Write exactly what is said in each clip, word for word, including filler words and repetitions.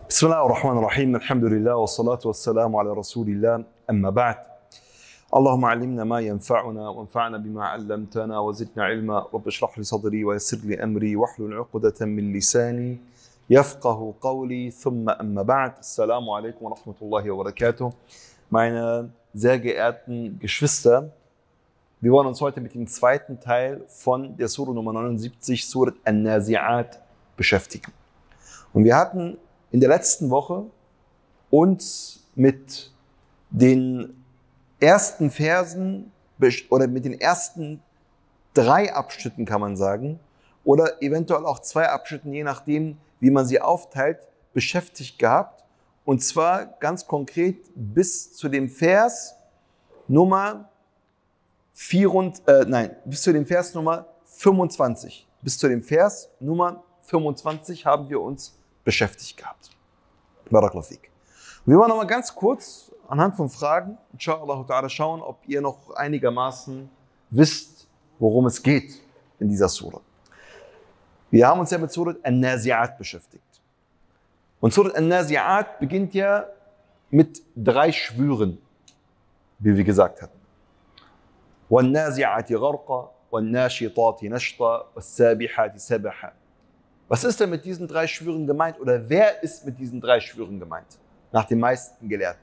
بسم الله الرحمن الرحيم الحمد لله والصلاة والسلام على رسول الله أما بعد اللهم علمنا ما ينفعنا وانفعنا بما علمتنا وزدنا علما رب اشرح لي صدري ويسر لي أمري واحلل عقدة من لساني يفقه قولي ثم أما بعد السلام عليكم ورحمة الله وبركاته. Meine sehr geehrten Geschwister, wir wollen uns heute mit dem zweiten Teil von der Sura Nummer neunundsiebzig, Surat An-Nazi'at, beschäftigen. Und wir hatten in der letzten Woche uns mit den ersten Versen oder mit den ersten drei Abschnitten, kann man sagen, oder eventuell auch zwei Abschnitten, je nachdem, wie man sie aufteilt, beschäftigt gehabt. Und zwar ganz konkret bis zu dem Vers Nummer vier und, äh, nein, bis zu dem Vers Nummer fünfundzwanzig. Bis zu dem Vers Nummer fünfundzwanzig haben wir uns beschäftigt gehabt. Barakallahu fik. Wir wollen noch mal ganz kurz anhand von Fragen, inshallah ta'ala, schauen, ob ihr noch einigermaßen wisst, worum es geht in dieser Sura. Wir haben uns ja mit Surat An-Nazi'at beschäftigt. Und Surat An-Nazi'at beginnt ja mit drei Schwüren, wie wir gesagt hatten. وَالنَّازِعَاتِ غَرْقًا وَالنَّاشِطَاتِ نَشْطًا وَالسَّابِحَاتِ سَبْحًا. Was ist denn mit diesen drei Schwüren gemeint oder wer ist mit diesen drei Schwüren gemeint? Nach den meisten Gelehrten.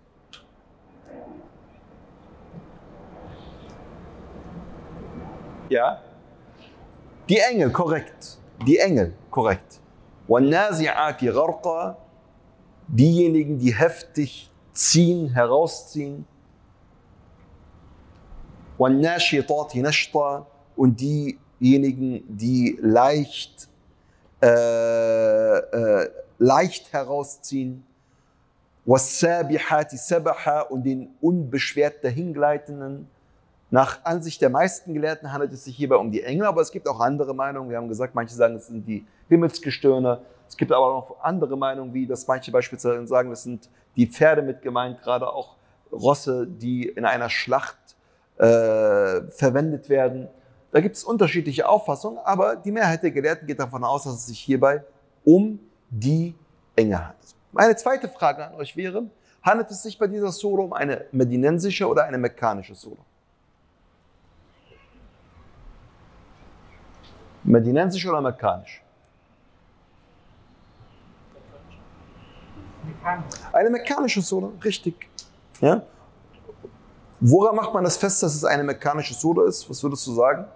Ja? Die Engel, korrekt. Die Engel, korrekt. وَالنَّازِعَاتِ غَرْقًا. Diejenigen, die heftig ziehen, herausziehen. وَالنَّاشِطَاتِ نَشْطًا. Und diejenigen, die leicht Äh, äh, leicht herausziehen, وَالسَّابِحَاتِ سَبْحًا. Und den unbeschwert dahingleitenden. Nach Ansicht der meisten Gelehrten handelt es sich hierbei um die Engel, aber es gibt auch andere Meinungen. Wir haben gesagt, manche sagen, es sind die Himmelsgestirne. Es gibt aber auch andere Meinungen, wie dass manche beispielsweise sagen, das sind die Pferde mit gemeint, gerade auch Rosse, die in einer Schlacht äh, verwendet werden. Da gibt es unterschiedliche Auffassungen, aber die Mehrheit der Gelehrten geht davon aus, dass es sich hierbei um die Engel handelt. Meine zweite Frage an euch wäre, handelt es sich bei dieser Sura um eine medinensische oder eine mekkanische Sura? Medinensisch oder mekkanisch? Eine mekkanische Sura, richtig. Ja? Woran macht man das fest, dass es eine mekkanische Sura ist? Was würdest du sagen?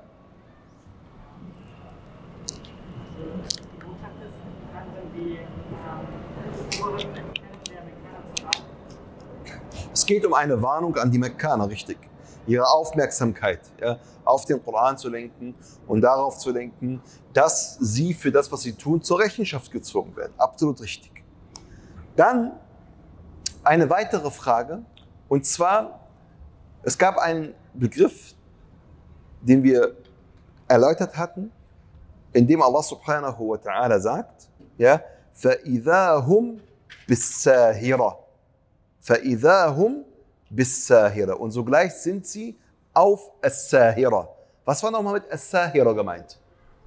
Es geht um eine Warnung an die Mekkaner, richtig. Ihre Aufmerksamkeit, ja, auf den Koran zu lenken und darauf zu lenken, dass sie für das, was sie tun, zur Rechenschaft gezogen werden. Absolut richtig. Dann eine weitere Frage, und zwar, es gab einen Begriff, den wir erläutert hatten, in dem Allah subhanahu wa ta'ala sagt, ja, فَإِذَا هُمْ بِالسَّاهِرَةِ فَإِذَا هُمْ بِالسَّاهِرَةِ. Und sogleich sind sie auf As-Sahira. Was war nochmal mit As-Sahira gemeint?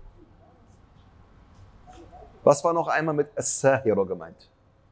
Was war noch einmal mit As-Sahira gemeint?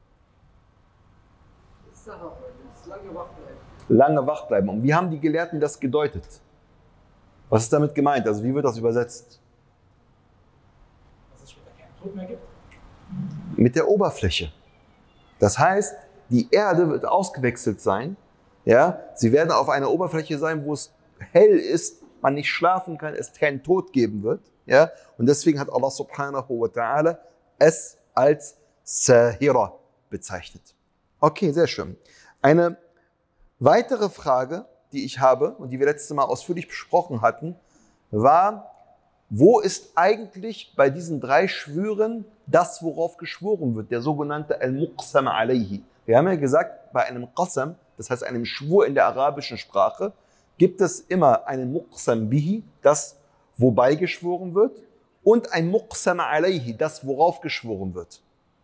Lange wach bleiben. Lange wach bleiben. Und wie haben die Gelehrten das gedeutet? Was ist damit gemeint? Also wie wird das übersetzt? Dass es später keinen Tod mehr gibt? Mit der Oberfläche. Das heißt, die Erde wird ausgewechselt sein. Ja? Sie werden auf einer Oberfläche sein, wo es hell ist, man nicht schlafen kann, es keinen Tod geben wird. Ja? Und deswegen hat Allah subhanahu wa ta'ala es als Sahira bezeichnet. Okay, sehr schön. Eine weitere Frage, die ich habe und die wir letztes Mal ausführlich besprochen hatten, war, wo ist eigentlich bei diesen drei Schwüren das, worauf geschworen wird, der sogenannte Al-Muqsam alayhi. Wir haben ja gesagt, bei einem Qasam, das heißt einem Schwur in der arabischen Sprache, gibt es immer einen Muqsam bihi, das wobei geschworen wird, und ein Muqsam alayhi, das worauf geschworen wird.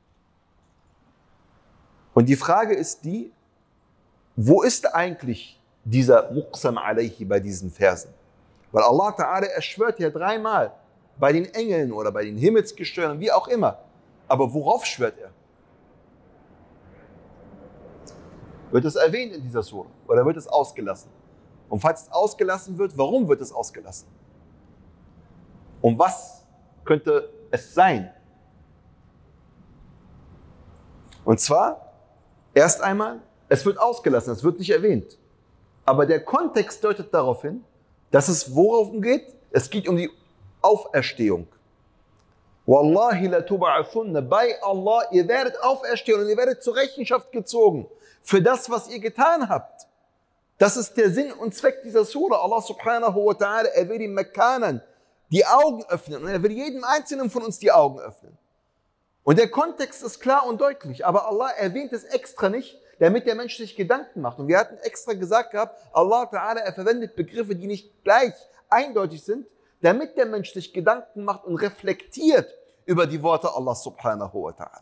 Und die Frage ist die, wo ist eigentlich dieser Muqsam alayhi bei diesen Versen? Weil Allah Ta'ala, er schwört ja dreimal bei den Engeln oder bei den Himmelsgestirnen, wie auch immer. Aber worauf schwört er? Wird es erwähnt in dieser Sura oder wird es ausgelassen? Und falls es ausgelassen wird, warum wird es ausgelassen? Und was könnte es sein? Und zwar, erst einmal, es wird ausgelassen, es wird nicht erwähnt. Aber der Kontext deutet darauf hin, dass es worauf geht? Es geht um die Auferstehung. Wallahi la tub'athunna, bei Allah, ihr werdet auferstehen und ihr werdet zur Rechenschaft gezogen für das, was ihr getan habt. Das ist der Sinn und Zweck dieser Sura. Allah subhanahu wa ta'ala, er will den Mekkanern die Augen öffnen und er will jedem Einzelnen von uns die Augen öffnen. Und der Kontext ist klar und deutlich, aber Allah erwähnt es extra nicht, damit der Mensch sich Gedanken macht. Und wir hatten extra gesagt gehabt, Allah ta'ala, er verwendet Begriffe, die nicht gleich eindeutig sind, damit der Mensch sich Gedanken macht und reflektiert über die Worte Allah subhanahu wa ta'ala.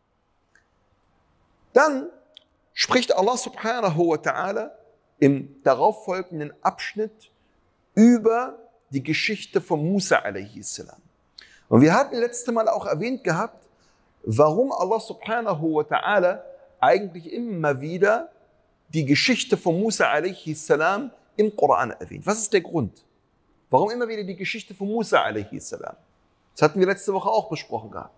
Dann spricht Allah subhanahu wa ta'ala im darauffolgenden Abschnitt über die Geschichte von Musa alaihi salam. Und wir hatten letztes Mal auch erwähnt gehabt, warum Allah subhanahu wa ta'ala eigentlich immer wieder die Geschichte von Musa alaihi salam im Koran erwähnt. Was ist der Grund? Warum immer wieder die Geschichte von Musa alaihi salam? Das hatten wir letzte Woche auch besprochen gehabt.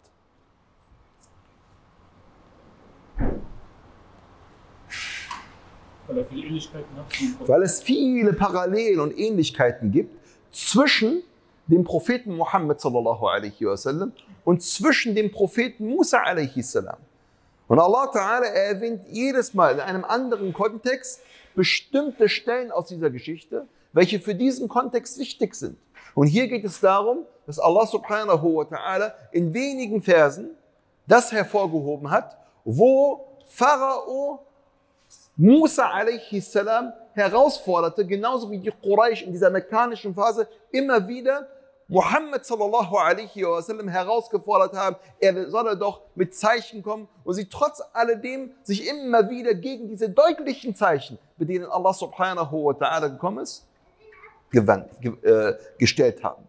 Weil er viele Ähnlichkeiten hat. Weil es viele Parallelen und Ähnlichkeiten gibt zwischen dem Propheten Muhammad sallallahu alaihi wasallam und zwischen dem Propheten Musa alaihi salam. Und Allah Ta'ala erwähnt jedes Mal in einem anderen Kontext bestimmte Stellen aus dieser Geschichte, welche für diesen Kontext wichtig sind. Und hier geht es darum, dass Allah subhanahu wa ta'ala in wenigen Versen das hervorgehoben hat, wo Pharao Musa alaihi salam herausforderte, genauso wie die Quraysh in dieser mekkanischen Phase immer wieder Muhammad sallallahu alaihi wasallam herausgefordert haben, er solle doch mit Zeichen kommen und sie trotz alledem sich immer wieder gegen diese deutlichen Zeichen, mit denen Allah subhanahu wa ta'ala gekommen ist, gewandt, ge, äh, gestellt haben.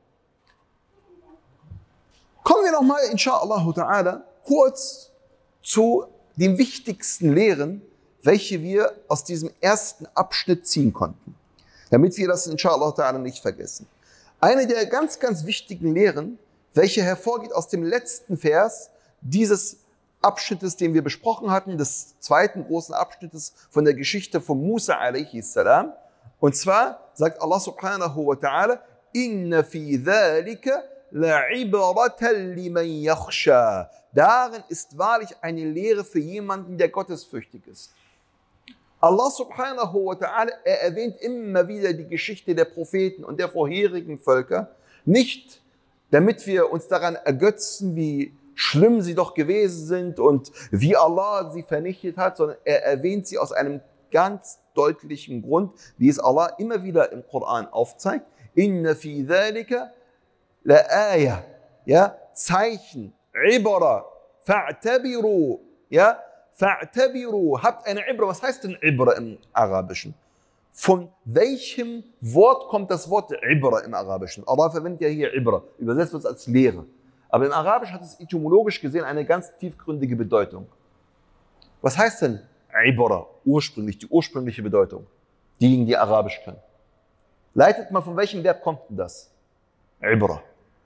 Kommen wir nochmal, insha'Allah ta'ala, kurz zu den wichtigsten Lehren, welche wir aus diesem ersten Abschnitt ziehen konnten, damit wir das insha'Allah ta'ala nicht vergessen. Eine der ganz, ganz wichtigen Lehren, welche hervorgeht aus dem letzten Vers dieses Abschnittes, den wir besprochen hatten, des zweiten großen Abschnittes von der Geschichte von Musa alaihi salam. Und zwar sagt Allah subhanahu wa ta'ala, Inna fi dhalika la'ibratan liman yakhsha. Darin ist wahrlich eine Lehre für jemanden, der gottesfürchtig ist. Allah subhanahu wa ta'ala, er erwähnt immer wieder die Geschichte der Propheten und der vorherigen Völker, nicht damit wir uns daran ergötzen, wie schlimm sie doch gewesen sind und wie Allah sie vernichtet hat, sondern er erwähnt sie aus einem ganz deutlichen Grund, wie es Allah immer wieder im Koran aufzeigt. Inna fi dhalika la ayah, ja, Zeichen, Ibra, fa'tabiru, ja, fa'tabiru, habt eine Ibra. Was heißt denn Ibra im Arabischen? Von welchem Wort kommt das Wort Ibra im Arabischen? Allah verwendet ja hier Ibra, übersetzt wird es als Lehre. Aber im Arabisch hat es etymologisch gesehen eine ganz tiefgründige Bedeutung. Was heißt denn Ibra ursprünglich, die ursprüngliche Bedeutung? Diejenigen, die Arabisch können. Leitet mal, von welchem Verb kommt denn das? Ibra.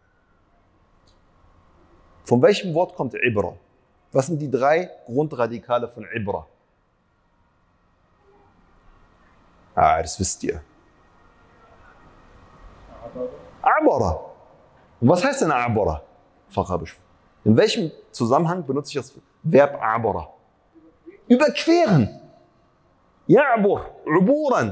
Von welchem Wort kommt Ibra? Was sind die drei Grundradikale von Ibra? Ah, das wisst ihr. Abara. Und was heißt denn Abara? Arabisch. In welchem Zusammenhang benutze ich das Verb Abara? Überqueren. Ya'bur, uburan.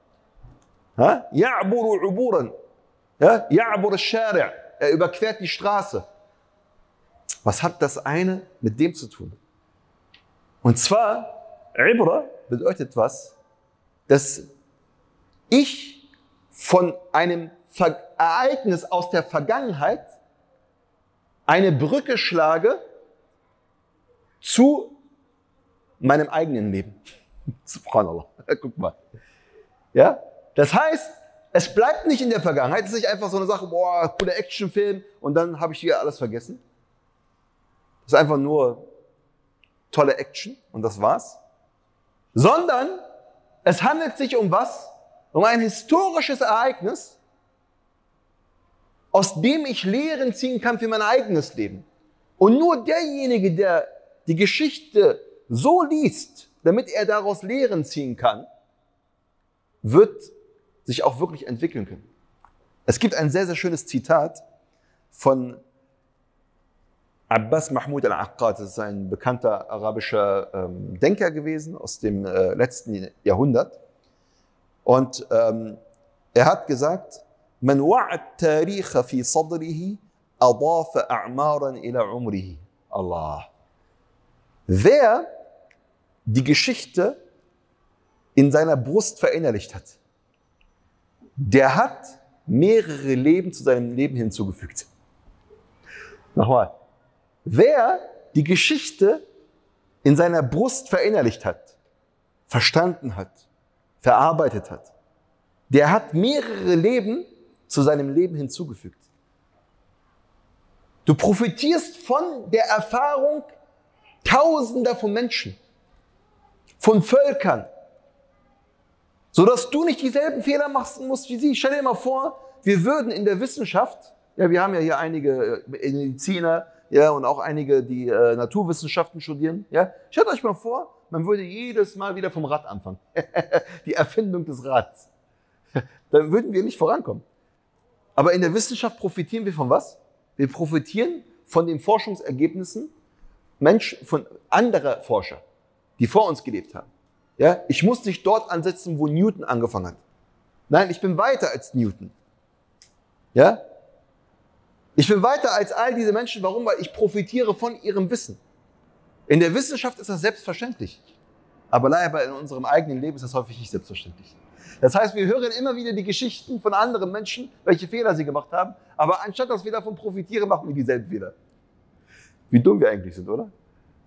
Ya'bur, uburan. Ya'bur al-Shari'. Er überquert die Straße. Was hat das eine mit dem zu tun? Und zwar, Ibra bedeutet was, dass ich von einem Ver- Ereignis aus der Vergangenheit eine Brücke schlage zu meinem eigenen Leben. Subhanallah. Guck mal. Ja? Das heißt, es bleibt nicht in der Vergangenheit. Es ist nicht einfach so eine Sache, boah, cooler Actionfilm und dann habe ich wieder alles vergessen. Das ist einfach nur tolle Action und das war's. sondern es handelt sich um was? Um ein historisches Ereignis, aus dem ich Lehren ziehen kann für mein eigenes Leben. Und nur derjenige, der die Geschichte so liest, damit er daraus Lehren ziehen kann, wird sich auch wirklich entwickeln können. Es gibt ein sehr, sehr schönes Zitat von Abbas Mahmud al-Aqqad. Das ist ein bekannter arabischer ähm, Denker gewesen aus dem äh, letzten Jahrhundert. Und ähm, er hat gesagt, Man wa'a at-tarikha fi sadrihi adafa a'maran ila umrihi. Allah. Wer die Geschichte in seiner Brust verinnerlicht hat, der hat mehrere Leben zu seinem Leben hinzugefügt. Nochmal. Wer die Geschichte in seiner Brust verinnerlicht hat, verstanden hat, verarbeitet hat, der hat mehrere Leben zu seinem Leben hinzugefügt. Du profitierst von der Erfahrung Tausender von Menschen, von Völkern, sodass du nicht dieselben Fehler machen musst wie sie. Stell dir mal vor, wir würden in der Wissenschaft, ja, wir haben ja hier einige Mediziner, ja, und auch einige, die äh, Naturwissenschaften studieren, ja. Stellt euch mal vor, man würde jedes Mal wieder vom Rad anfangen. Die Erfindung des Rads. Dann würden wir nicht vorankommen. Aber in der Wissenschaft profitieren wir von was? Wir profitieren von den Forschungsergebnissen Mensch, von anderer Forscher, die vor uns gelebt haben. Ja, ich muss nicht dort ansetzen, wo Newton angefangen hat. Nein, ich bin weiter als Newton. Ja? Ich bin weiter als all diese Menschen. Warum? Weil ich profitiere von ihrem Wissen. In der Wissenschaft ist das selbstverständlich. Aber leider in unserem eigenen Leben ist das häufig nicht selbstverständlich. Das heißt, wir hören immer wieder die Geschichten von anderen Menschen, welche Fehler sie gemacht haben. Aber anstatt dass wir davon profitieren, machen wir dieselben Fehler. Wie dumm wir eigentlich sind, oder?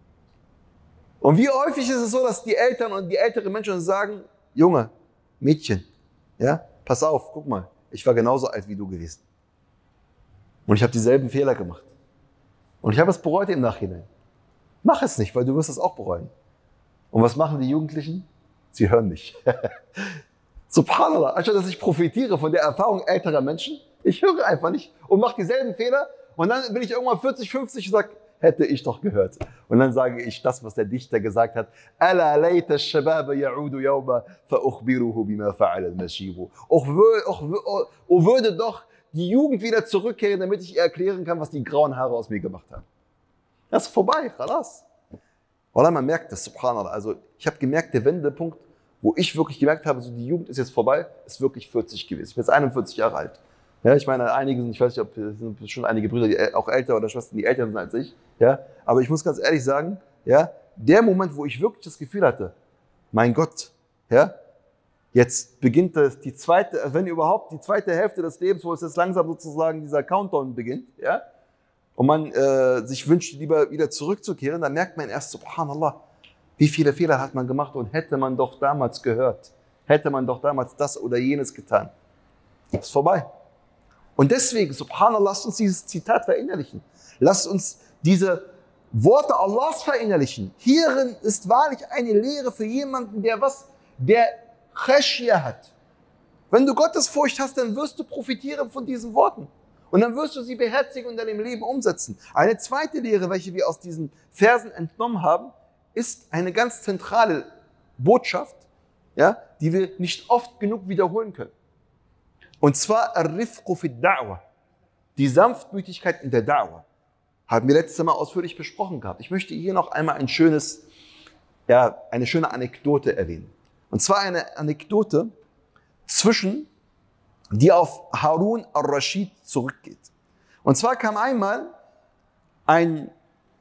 Und wie häufig ist es so, dass die Eltern und die älteren Menschen uns sagen, Junge, Mädchen, ja, pass auf, guck mal, ich war genauso alt wie du gewesen. Und ich habe dieselben Fehler gemacht. Und ich habe es bereut im Nachhinein. Mach es nicht, weil du wirst es auch bereuen. Und was machen die Jugendlichen? Sie hören nicht. Subhanallah, anstatt dass ich profitiere von der Erfahrung älterer Menschen, ich höre einfach nicht und mache dieselben Fehler. Und dann bin ich irgendwann vierzig, fünfzig und sage, hätte ich doch gehört. Und dann sage ich das, was der Dichter gesagt hat. Ala layta ash-shababa ya'udu yawma fa ukhbiruhu bima fa'ala al-mashibu. Och würde doch die Jugend wieder zurückkehren, damit ich ihr erklären kann, was die grauen Haare aus mir gemacht haben. Das ist vorbei, khalas. Oder man merkt das, subhanallah. Also ich habe gemerkt, der Wendepunkt, wo ich wirklich gemerkt habe, so die Jugend ist jetzt vorbei, ist wirklich vierzig gewesen. Ich bin jetzt einundvierzig Jahre alt. Ja, ich meine, einige sind, ich weiß nicht, ob es sind schon einige Brüder, die auch älter oder Schwestern, die älter sind als ich. Ja, aber ich muss ganz ehrlich sagen, ja, der Moment, wo ich wirklich das Gefühl hatte, mein Gott, ja, jetzt beginnt das, die zweite, wenn überhaupt die zweite Hälfte des Lebens, wo es jetzt langsam sozusagen dieser Countdown beginnt, ja, und man äh, sich wünscht, lieber wieder zurückzukehren, dann merkt man erst, subhanallah, wie viele Fehler hat man gemacht und hätte man doch damals gehört, hätte man doch damals das oder jenes getan. Das ist vorbei. Und deswegen, subhanallah, lasst uns dieses Zitat verinnerlichen. Lasst uns diese Worte Allahs verinnerlichen. Hierin ist wahrlich eine Lehre für jemanden, der was? Der Khashya hat. Wenn du Gottesfurcht hast, dann wirst du profitieren von diesen Worten. Und dann wirst du sie beherzigen und in deinem Leben umsetzen. Eine zweite Lehre, welche wir aus diesen Versen entnommen haben, ist eine ganz zentrale Botschaft, ja, die wir nicht oft genug wiederholen können. Und zwar Ar-Rifqu fi ad-Da'wa, die Sanftmütigkeit in der Da'wa. Haben wir letztes Mal ausführlich besprochen gehabt. Ich möchte hier noch einmal ein schönes, ja, eine schöne Anekdote erwähnen. Und zwar eine Anekdote zwischen, die auf Harun al-Rashid zurückgeht. Und zwar kam einmal ein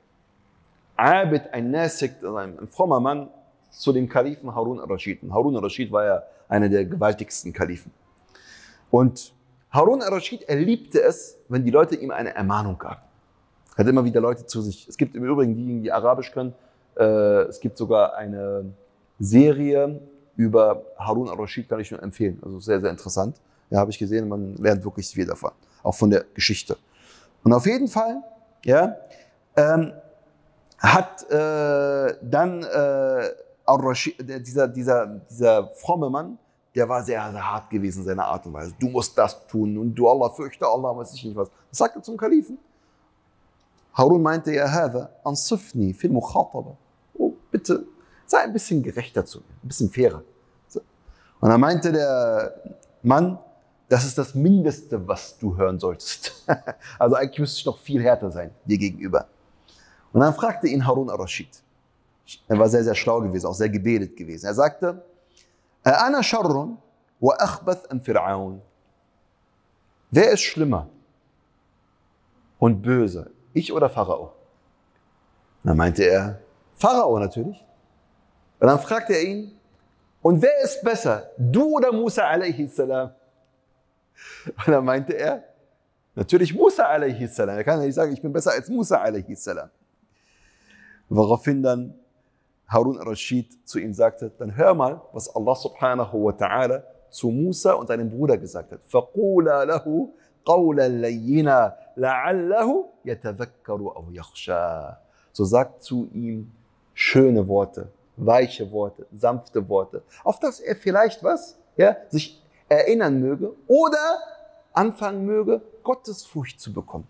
Abid, ein Nasik, ein, ein frommer Mann zu dem Kalifen Harun al-Rashid. Und Harun al-Rashid war ja einer der gewaltigsten Kalifen. Und Harun al-Rashid, er liebte es, wenn die Leute ihm eine Ermahnung gaben. Er hat immer wieder Leute zu sich. Es gibt im Übrigen diejenigen, die Arabisch können. Äh, es gibt sogar eine Serie über Harun al-Rashid, kann ich nur empfehlen. Also sehr, sehr interessant. Ja, habe ich gesehen, man lernt wirklich viel davon. Auch von der Geschichte. Und auf jeden Fall, ja, ähm, hat äh, dann äh, Ar-Rashid, der, dieser, dieser, dieser fromme Mann, der war sehr, sehr hart gewesen in seiner Art und Weise. Du musst das tun und du Allah, fürchte Allah, weiß ich nicht was. Das sagte zum Kalifen. Harun meinte, ja, Hada, ansifni fil mukhataba. Oh, bitte, sei ein bisschen gerechter zu mir, ein bisschen fairer. So. Und dann meinte der Mann, das ist das Mindeste, was du hören solltest. Also eigentlich müsste ich noch viel härter sein, dir gegenüber. Und dann fragte ihn Harun ar-Rashid. Er war sehr, sehr schlau gewesen, auch sehr gebildet gewesen. Er sagte, Ana sharrun wa akhbath am Fir'aun. Wer ist schlimmer und böse, ich oder Pharao? Dann meinte er, Pharao natürlich. Und dann fragte er ihn, und wer ist besser, du oder Musa alaihi salam? Und dann meinte er, natürlich Musa alaihi salam. Er kann ja nicht sagen, ich bin besser als Musa alaihi salam. Woraufhin dann Harun ar-Rashid zu ihm sagte, dann hör mal, was Allah subhanahu wa ta'ala zu Musa und seinem Bruder gesagt hat. فَقُولَا لَهُ قَوْلًا لَيِّنًا لَعَلَّهُ يَتَذَكَّرُ أَوْ يَخْشَى. So sagt zu ihm schöne Worte, weiche Worte, sanfte Worte, auf das er vielleicht was, ja, sich erinnern möge oder anfangen möge, Gottesfurcht zu bekommen.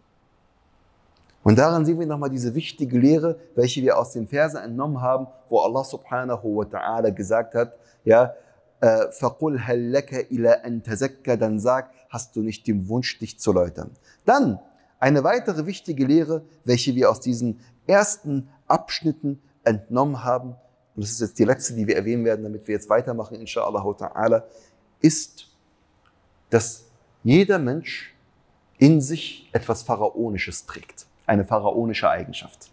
Und daran sehen wir nochmal diese wichtige Lehre, welche wir aus den Versen entnommen haben, wo Allah subhanahu wa ta'ala gesagt hat, ja, فَقُلْ هَلْ لَكَ إِلَىٰ أَن تَزَكَّى, dann sag, hast du nicht den Wunsch, dich zu läutern. Dann eine weitere wichtige Lehre, welche wir aus diesen ersten Abschnitten entnommen haben, und das ist jetzt die letzte, die wir erwähnen werden, damit wir jetzt weitermachen, inshallah ta'ala, ist, dass jeder Mensch in sich etwas Pharaonisches trägt. Eine pharaonische Eigenschaft.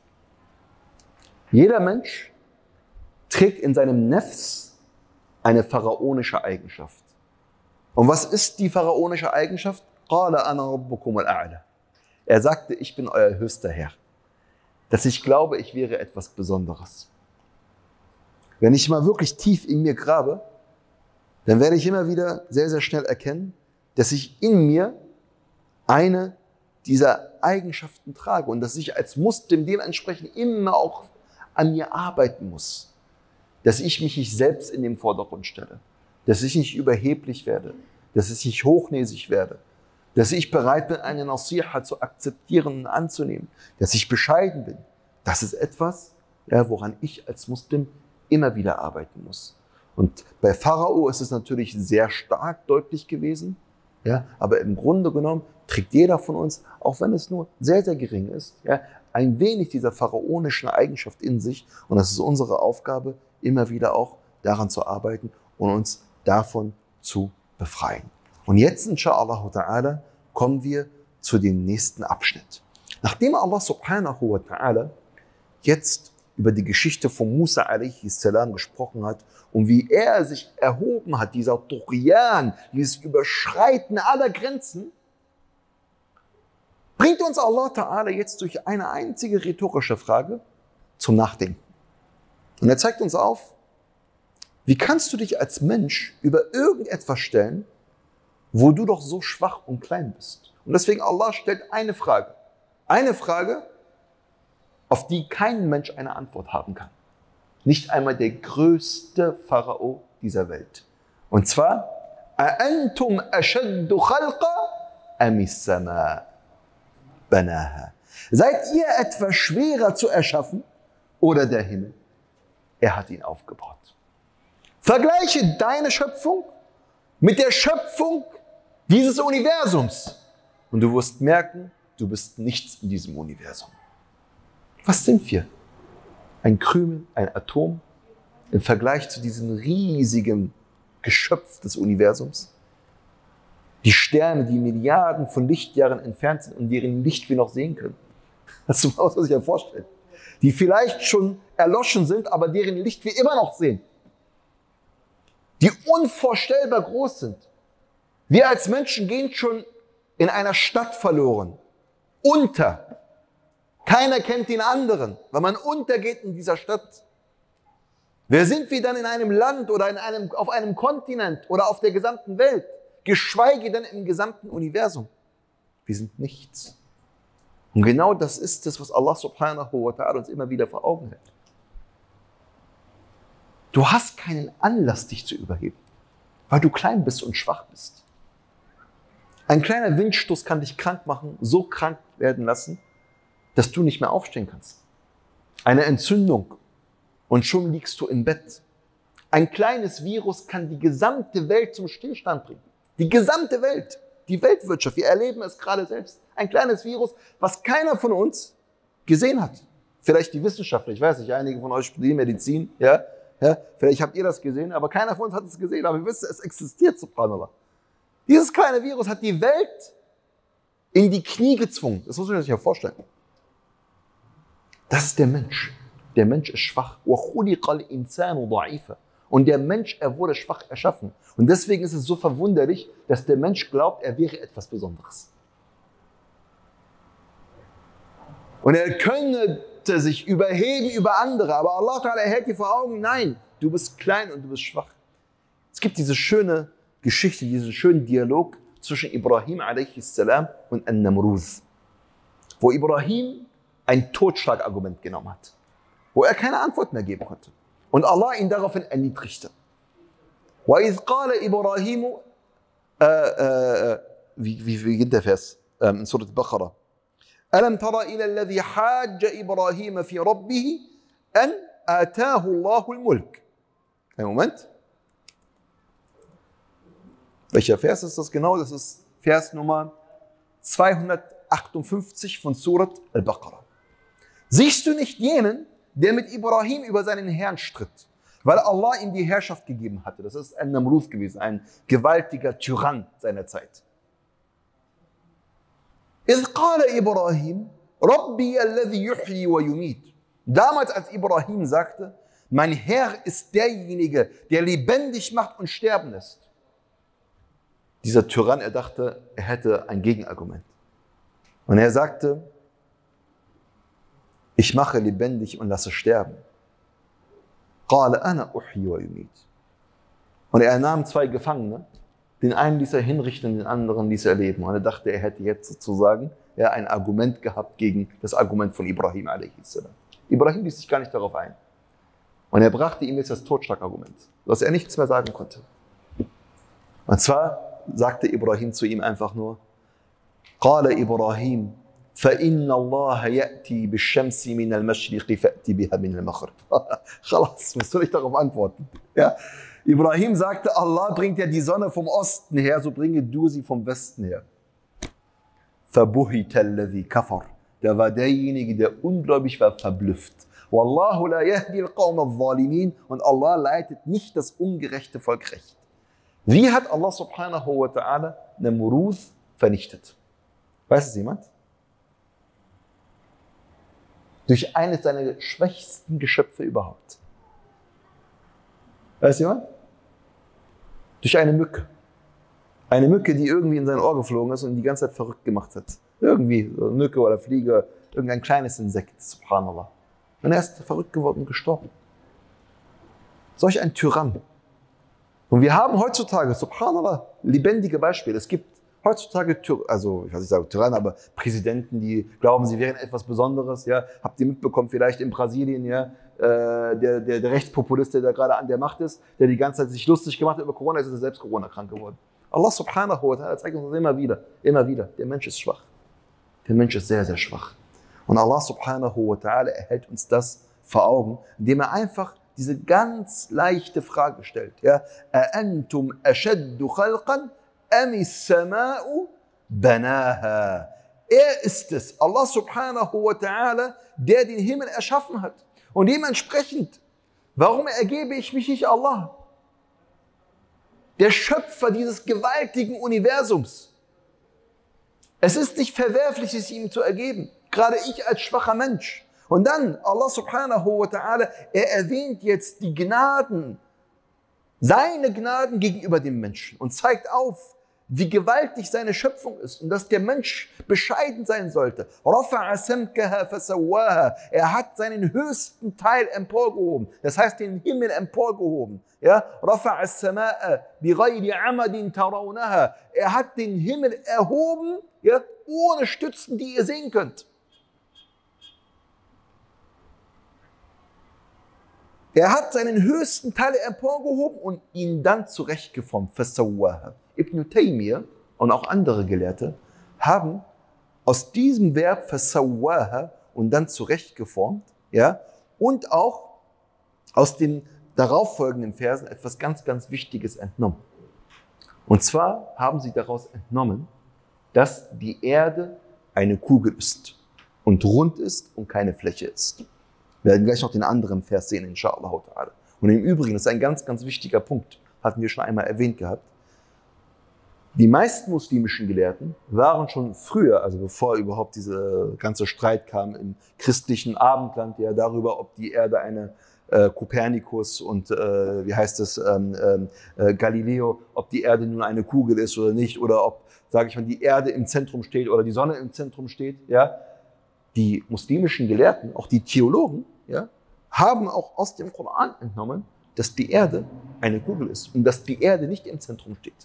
Jeder Mensch trägt in seinem Nefs eine pharaonische Eigenschaft. Und was ist die pharaonische Eigenschaft? قَالَ أَنَا رَبُّكُمُ الْأَعْلَى. Er sagte, ich bin euer höchster Herr. Dass ich glaube, ich wäre etwas Besonderes. Wenn ich mal wirklich tief in mir grabe, dann werde ich immer wieder sehr, sehr schnell erkennen, dass ich in mir eine dieser Eigenschaften trage und dass ich als Muslim dementsprechend immer auch an mir arbeiten muss. Dass ich mich nicht selbst in den Vordergrund stelle, dass ich nicht überheblich werde, dass ich nicht hochnäsig werde, dass ich bereit bin, eine Nasiha zu akzeptieren und anzunehmen, dass ich bescheiden bin. Das ist etwas, ja, woran ich als Muslim immer wieder arbeiten muss. Und bei Pharao ist es natürlich sehr stark deutlich gewesen, ja, aber im Grunde genommen trägt jeder von uns, auch wenn es nur sehr, sehr gering ist, ja, ein wenig dieser pharaonischen Eigenschaft in sich. Und das ist unsere Aufgabe, immer wieder auch daran zu arbeiten und uns davon zu befreien. Und jetzt, inshallah ta'ala, kommen wir zu dem nächsten Abschnitt. Nachdem Allah subhanahu wa ta'ala jetzt über die Geschichte von Musa alaihi salam gesprochen hat und wie er sich erhoben hat, dieser Tughyan, dieses Überschreiten aller Grenzen, bringt uns Allah Ta'ala jetzt durch eine einzige rhetorische Frage zum Nachdenken. Und er zeigt uns auf, wie kannst du dich als Mensch über irgendetwas stellen, wo du doch so schwach und klein bist? Und deswegen Allah stellt eine Frage. Eine Frage, auf die kein Mensch eine Antwort haben kann. Nicht einmal der größte Pharao dieser Welt. Und zwar, أَأَنْتُمْ أَشَدُّ خَلْقًا أَمِ السَّمَاءُ بَنَاهَا. Seid ihr etwas schwerer zu erschaffen oder der Himmel? Er hat ihn aufgebaut. Vergleiche deine Schöpfung mit der Schöpfung dieses Universums und du wirst merken, du bist nichts in diesem Universum. Was sind wir? Ein Krümel, ein Atom im Vergleich zu diesem riesigen Geschöpf des Universums? Die Sterne, die Milliarden von Lichtjahren entfernt sind und deren Licht wir noch sehen können. Das muss man sich ja vorstellen. Die vielleicht schon erloschen sind, aber deren Licht wir immer noch sehen. Die unvorstellbar groß sind. Wir als Menschen gehen schon in einer Stadt verloren. Unter. Keiner kennt den anderen, weil man untergeht in dieser Stadt. Wer sind wir dann in einem Land oder in einem, auf einem Kontinent oder auf der gesamten Welt? Geschweige denn im gesamten Universum. Wir sind nichts. Und genau das ist es, was Allah subhanahu wa ta'ala uns immer wieder vor Augen hält. Du hast keinen Anlass, dich zu überheben, weil du klein bist und schwach bist. Ein kleiner Windstoß kann dich krank machen, so krank werden lassen, dass du nicht mehr aufstehen kannst. Eine Entzündung und schon liegst du im Bett. Ein kleines Virus kann die gesamte Welt zum Stillstand bringen. Die gesamte Welt, die Weltwirtschaft, wir erleben es gerade selbst. Ein kleines Virus, was keiner von uns gesehen hat. Vielleicht die Wissenschaftler, ich weiß nicht, einige von euch studieren Medizin, ja, ja, vielleicht habt ihr das gesehen, aber keiner von uns hat es gesehen, aber wir wissen, es existiert, subhanallah. Dieses kleine Virus hat die Welt in die Knie gezwungen. Das muss man sich ja vorstellen. Das ist der Mensch. Der Mensch ist schwach. Und der Mensch, er wurde schwach erschaffen. Und deswegen ist es so verwunderlich, dass der Mensch glaubt, er wäre etwas Besonderes. Und er könnte sich überheben über andere, aber Allah Ta'ala hält dir vor Augen, nein, du bist klein und du bist schwach. Es gibt diese schöne Geschichte, diesen schönen Dialog zwischen Ibrahim a s. und An-Namruz, wo Ibrahim ein Totschlagargument genommen hat, wo er keine Antwort mehr geben konnte. Und Allah ihn daraufhin erniedrigte. وَإِذْ قَالَ إِبْرَاهِيمُ äh, äh, wie, wie, wie geht der Vers ähm, in Surat Al-Baqarah? أَلَمْ تَرَ إِلَى الَّذِي حَاجَّ إِبْرَاهِيمَ فِي رَبِّهِ أَنْ آتَاهُ اللَّهُ الْمُلْكَ. Einen Moment. Welcher Vers ist das genau? Das ist Vers Nummer zweihundertachtundfünfzig von Surat Al-Baqarah. Siehst du nicht jenen, der mit Ibrahim über seinen Herrn stritt, weil Allah ihm die Herrschaft gegeben hatte? Das ist ein Namrud gewesen, ein gewaltiger Tyrann seiner Zeit. إِذْ قَالَ إِبْرَاهِيمُ رَبِّيَ الَّذِي يُحْيِي وَيُمِيتُ. Damals, als Ibrahim sagte, mein Herr ist derjenige, der lebendig macht und sterben lässt. Dieser Tyrann, er dachte, er hätte ein Gegenargument. Und er sagte, ich mache lebendig und lasse sterben. قَالَ أَنَا أُحْيِي وَيُمِيتُ. Und er nahm zwei Gefangene, den einen ließ er hinrichten, den anderen ließ er leben. Und er dachte, er hätte jetzt sozusagen ja, ein Argument gehabt gegen das Argument von Ibrahim a s. Ibrahim ließ sich gar nicht darauf ein. Und er brachte ihm jetzt das Totschlagargument, dass er nichts mehr sagen konnte. Und zwar sagte Ibrahim zu ihm einfach nur, قَالَ إِبْرَاهِيمُ فَإِنَّ اللَّهَ يَأْتِي بِالشَّمْسِ مِنَ الْمَشْرِقِ فَأْتِ بِهَا مِنَ الْمَغْرِبِ. Khalas, was soll ich darauf antworten? Ja? Ibrahim sagte, Allah bringt ja die Sonne vom Osten her, so bringe du sie vom Westen her. فَبُهِتَ الَّذِي كَفَرَ. Da war derjenige, der ungläubig war, verblüfft. وَاللَّهُ لَا يَهْدِي الْقَوْمَ الظَّالِمِينَ. Und Allah leitet nicht das ungerechte Volk recht. Wie hat Allah subhanahu wa ta'ala Namrud vernichtet? Weiß es jemand? Durch eines seiner schwächsten Geschöpfe überhaupt. Weiß jemand? Durch eine Mücke. Eine Mücke, die irgendwie in sein Ohr geflogen ist und ihn die ganze Zeit verrückt gemacht hat. Irgendwie, so eine Mücke oder Fliege, irgendein kleines Insekt, subhanallah. Und er ist verrückt geworden und gestorben. Solch ein Tyrann. Und wir haben heutzutage, subhanallah, lebendige Beispiele. Es gibt heutzutage, also ich weiß nicht sagen Tyrannen, aber Präsidenten, die glauben, sie wären etwas Besonderes. Ja, habt ihr mitbekommen, vielleicht in Brasilien, ja, äh, der, der, der Rechtspopulist, der da gerade an der Macht ist, der die ganze Zeit sich lustig gemacht hat über Corona, ist er selbst Corona-krank geworden. Allah subhanahu wa ta'ala zeigt uns das immer wieder, immer wieder. Der Mensch ist schwach. Der Mensch ist sehr, sehr schwach. Und Allah subhanahu wa ta'ala erhält uns das vor Augen, indem er einfach diese ganz leichte Frage stellt. Ja, أَأَنْتُمْ أَشَدُّ خَلْقًا أَمِ السَّمَاءُ بَنَاهَا. Er ist es, Allah subhanahu wa ta'ala, der den Himmel erschaffen hat. Und dementsprechend, warum ergebe ich mich nicht Allah? Der Schöpfer dieses gewaltigen Universums. Es ist nicht verwerflich, es ihm zu ergeben. Gerade ich als schwacher Mensch. Und dann, Allah subhanahu wa ta'ala, er erwähnt jetzt die Gnaden, seine Gnaden gegenüber dem Menschen und zeigt auf, wie gewaltig seine Schöpfung ist und dass der Mensch bescheiden sein sollte. Er hat seinen höchsten Teil emporgehoben, das heißt den Himmel emporgehoben. Ja? Er hat den Himmel erhoben, ja, ohne Stützen, die ihr sehen könnt. Er hat seinen höchsten Teil emporgehoben und ihn dann zurechtgeformt. فَسَوَّاهَا. Ibn Taymiyyah und auch andere Gelehrte haben aus diesem Verb فَسَوَّاهَا und dann zurechtgeformt, ja, und auch aus den darauffolgenden Versen etwas ganz, ganz Wichtiges entnommen. Und zwar haben sie daraus entnommen, dass die Erde eine Kugel ist und rund ist und keine Fläche ist. Wir werden gleich noch den anderen Vers sehen, inshallah ta'ala. Und im Übrigen, das ist ein ganz, ganz wichtiger Punkt, hatten wir schon einmal erwähnt gehabt. Die meisten muslimischen Gelehrten waren schon früher, also bevor überhaupt dieser ganze Streit kam im christlichen Abendland, ja, darüber, ob die Erde eine äh, Kopernikus und, äh, wie heißt es, ähm, äh, Galileo, ob die Erde nun eine Kugel ist oder nicht, oder ob, sage ich mal, die Erde im Zentrum steht oder die Sonne im Zentrum steht, ja. Die muslimischen Gelehrten, auch die Theologen, ja, haben auch aus dem Koran entnommen, dass die Erde eine Kugel ist und dass die Erde nicht im Zentrum steht.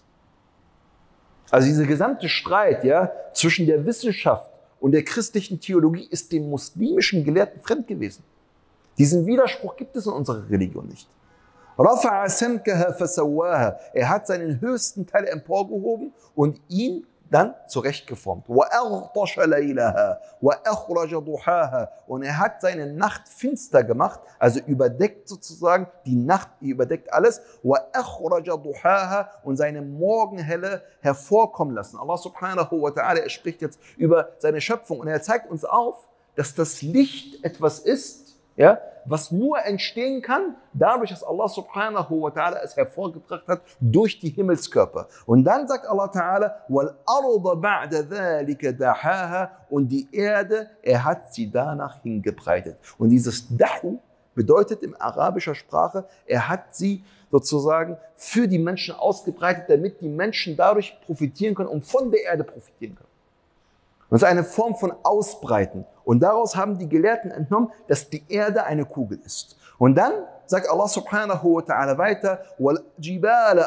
Also dieser gesamte Streit, ja, zwischen der Wissenschaft und der christlichen Theologie ist dem muslimischen Gelehrten fremd gewesen. Diesen Widerspruch gibt es in unserer Religion nicht. رَفَعَ سَمْكَهَا فَسَوَّاهَا. Er hat seinen höchsten Teil emporgehoben und ihn dann zurechtgeformt. وَأَغْطَشَ لَيْلَهَا وَأَخْرَجَ ضُحَاهَا. Und er hat seine Nacht finster gemacht, also überdeckt sozusagen, die Nacht überdeckt alles. وَأَخْرَجَ ضُحَاهَا. Und seine Morgenhelle hervorkommen lassen. Allah subhanahu wa ta'ala, er spricht jetzt über seine Schöpfung und er zeigt uns auf, dass das Licht etwas ist, ja, was nur entstehen kann, dadurch, dass Allah subhanahu wa ta'ala es hervorgebracht hat durch die Himmelskörper. Und dann sagt Allah ta'ala, وَالْأَرْضَ بَعْدَ ذَلِكَ دَحَاهَا. Und die Erde, er hat sie danach hingebreitet. Und dieses Dahu bedeutet in arabischer Sprache, er hat sie sozusagen für die Menschen ausgebreitet, damit die Menschen dadurch profitieren können und von der Erde profitieren können. Das ist eine Form von Ausbreiten. Und daraus haben die Gelehrten entnommen, dass die Erde eine Kugel ist. Und dann sagt Allah subhanahu wa ta'ala weiter, وَالْجِبَالَ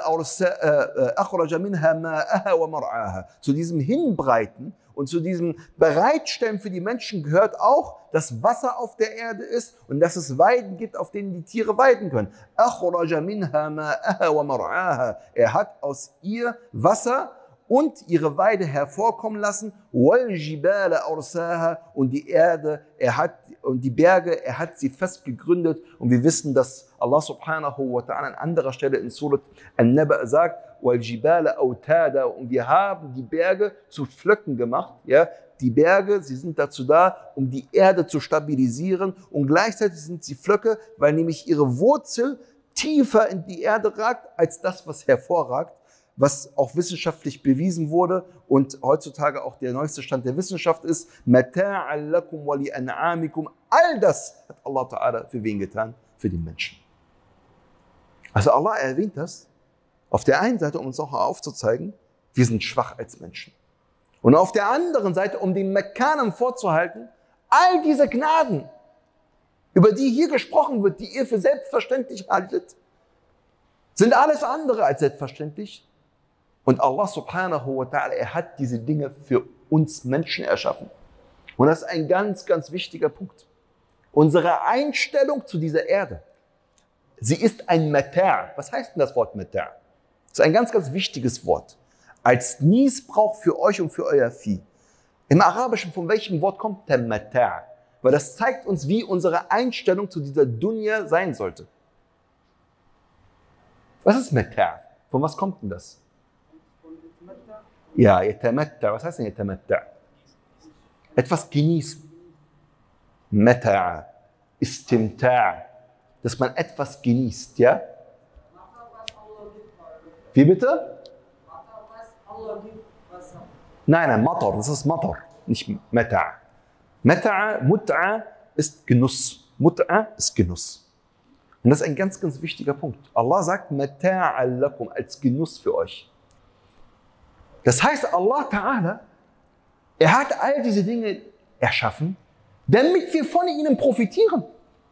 أَخْرَجَ مِنْهَا مَاءَهَا وَمَرْعَاهَا. Zu diesem Hinbreiten und zu diesem Bereitstellen für die Menschen gehört auch, dass Wasser auf der Erde ist und dass es Weiden gibt, auf denen die Tiere weiden können. أَخْرَجَ مِنْهَا مَاءَهَا وَمَرْعَاهَا. Er hat aus ihr Wasser und ihre Weide hervorkommen lassen, وَالْجِبَالَ أَرْسَاهَا. Und die Erde, er hat, und die Berge, er hat sie fest gegründet. Und wir wissen, dass Allah subhanahu wa ta'ala an anderer Stelle in Surat An-Naba sagt, وَالْجِبَالَ أَوْتَادًا. Und wir haben die Berge zu Pflöcken gemacht, ja. Die Berge, sie sind dazu da, um die Erde zu stabilisieren. Und gleichzeitig sind sie Pflöcke, weil nämlich ihre Wurzel tiefer in die Erde ragt, als das, was hervorragt, was auch wissenschaftlich bewiesen wurde und heutzutage auch der neueste Stand der Wissenschaft ist. مَتَاعًا لَكُمْ وَلِأَنْعَامِكُمْ. All das hat Allah Ta'ala für wen getan? Für den Menschen. Also Allah erwähnt das auf der einen Seite, um uns auch aufzuzeigen, wir sind schwach als Menschen. Und auf der anderen Seite, um den Mekkanern vorzuhalten, all diese Gnaden, über die hier gesprochen wird, die ihr für selbstverständlich haltet, sind alles andere als selbstverständlich. Und Allah subhanahu wa ta'ala, er hat diese Dinge für uns Menschen erschaffen. Und das ist ein ganz, ganz wichtiger Punkt. Unsere Einstellung zu dieser Erde, sie ist ein Mata'. Was heißt denn das Wort Mata'? Das ist ein ganz, ganz wichtiges Wort. Als Niesbrauch für euch und für euer Vieh. Im Arabischen, von welchem Wort kommt der Mata'? Weil das zeigt uns, wie unsere Einstellung zu dieser Dunya sein sollte. Was ist Mata'? Von was kommt denn das? Ja, yatamatta. Was heißt denn yatamatta? Etwas genießen. Mata', Istimta'. Dass man etwas genießt, ja? Wie bitte? Nein, nein, Matar, das ist Matar, nicht Mata'. Mata', Mut'a ist Genuss. Mut'a ist Genuss. Und das ist ein ganz, ganz wichtiger Punkt. Allah sagt Mata'an lakum, als Genuss für euch. Das heißt, Allah Ta'ala, er hat all diese Dinge erschaffen, damit wir von ihnen profitieren.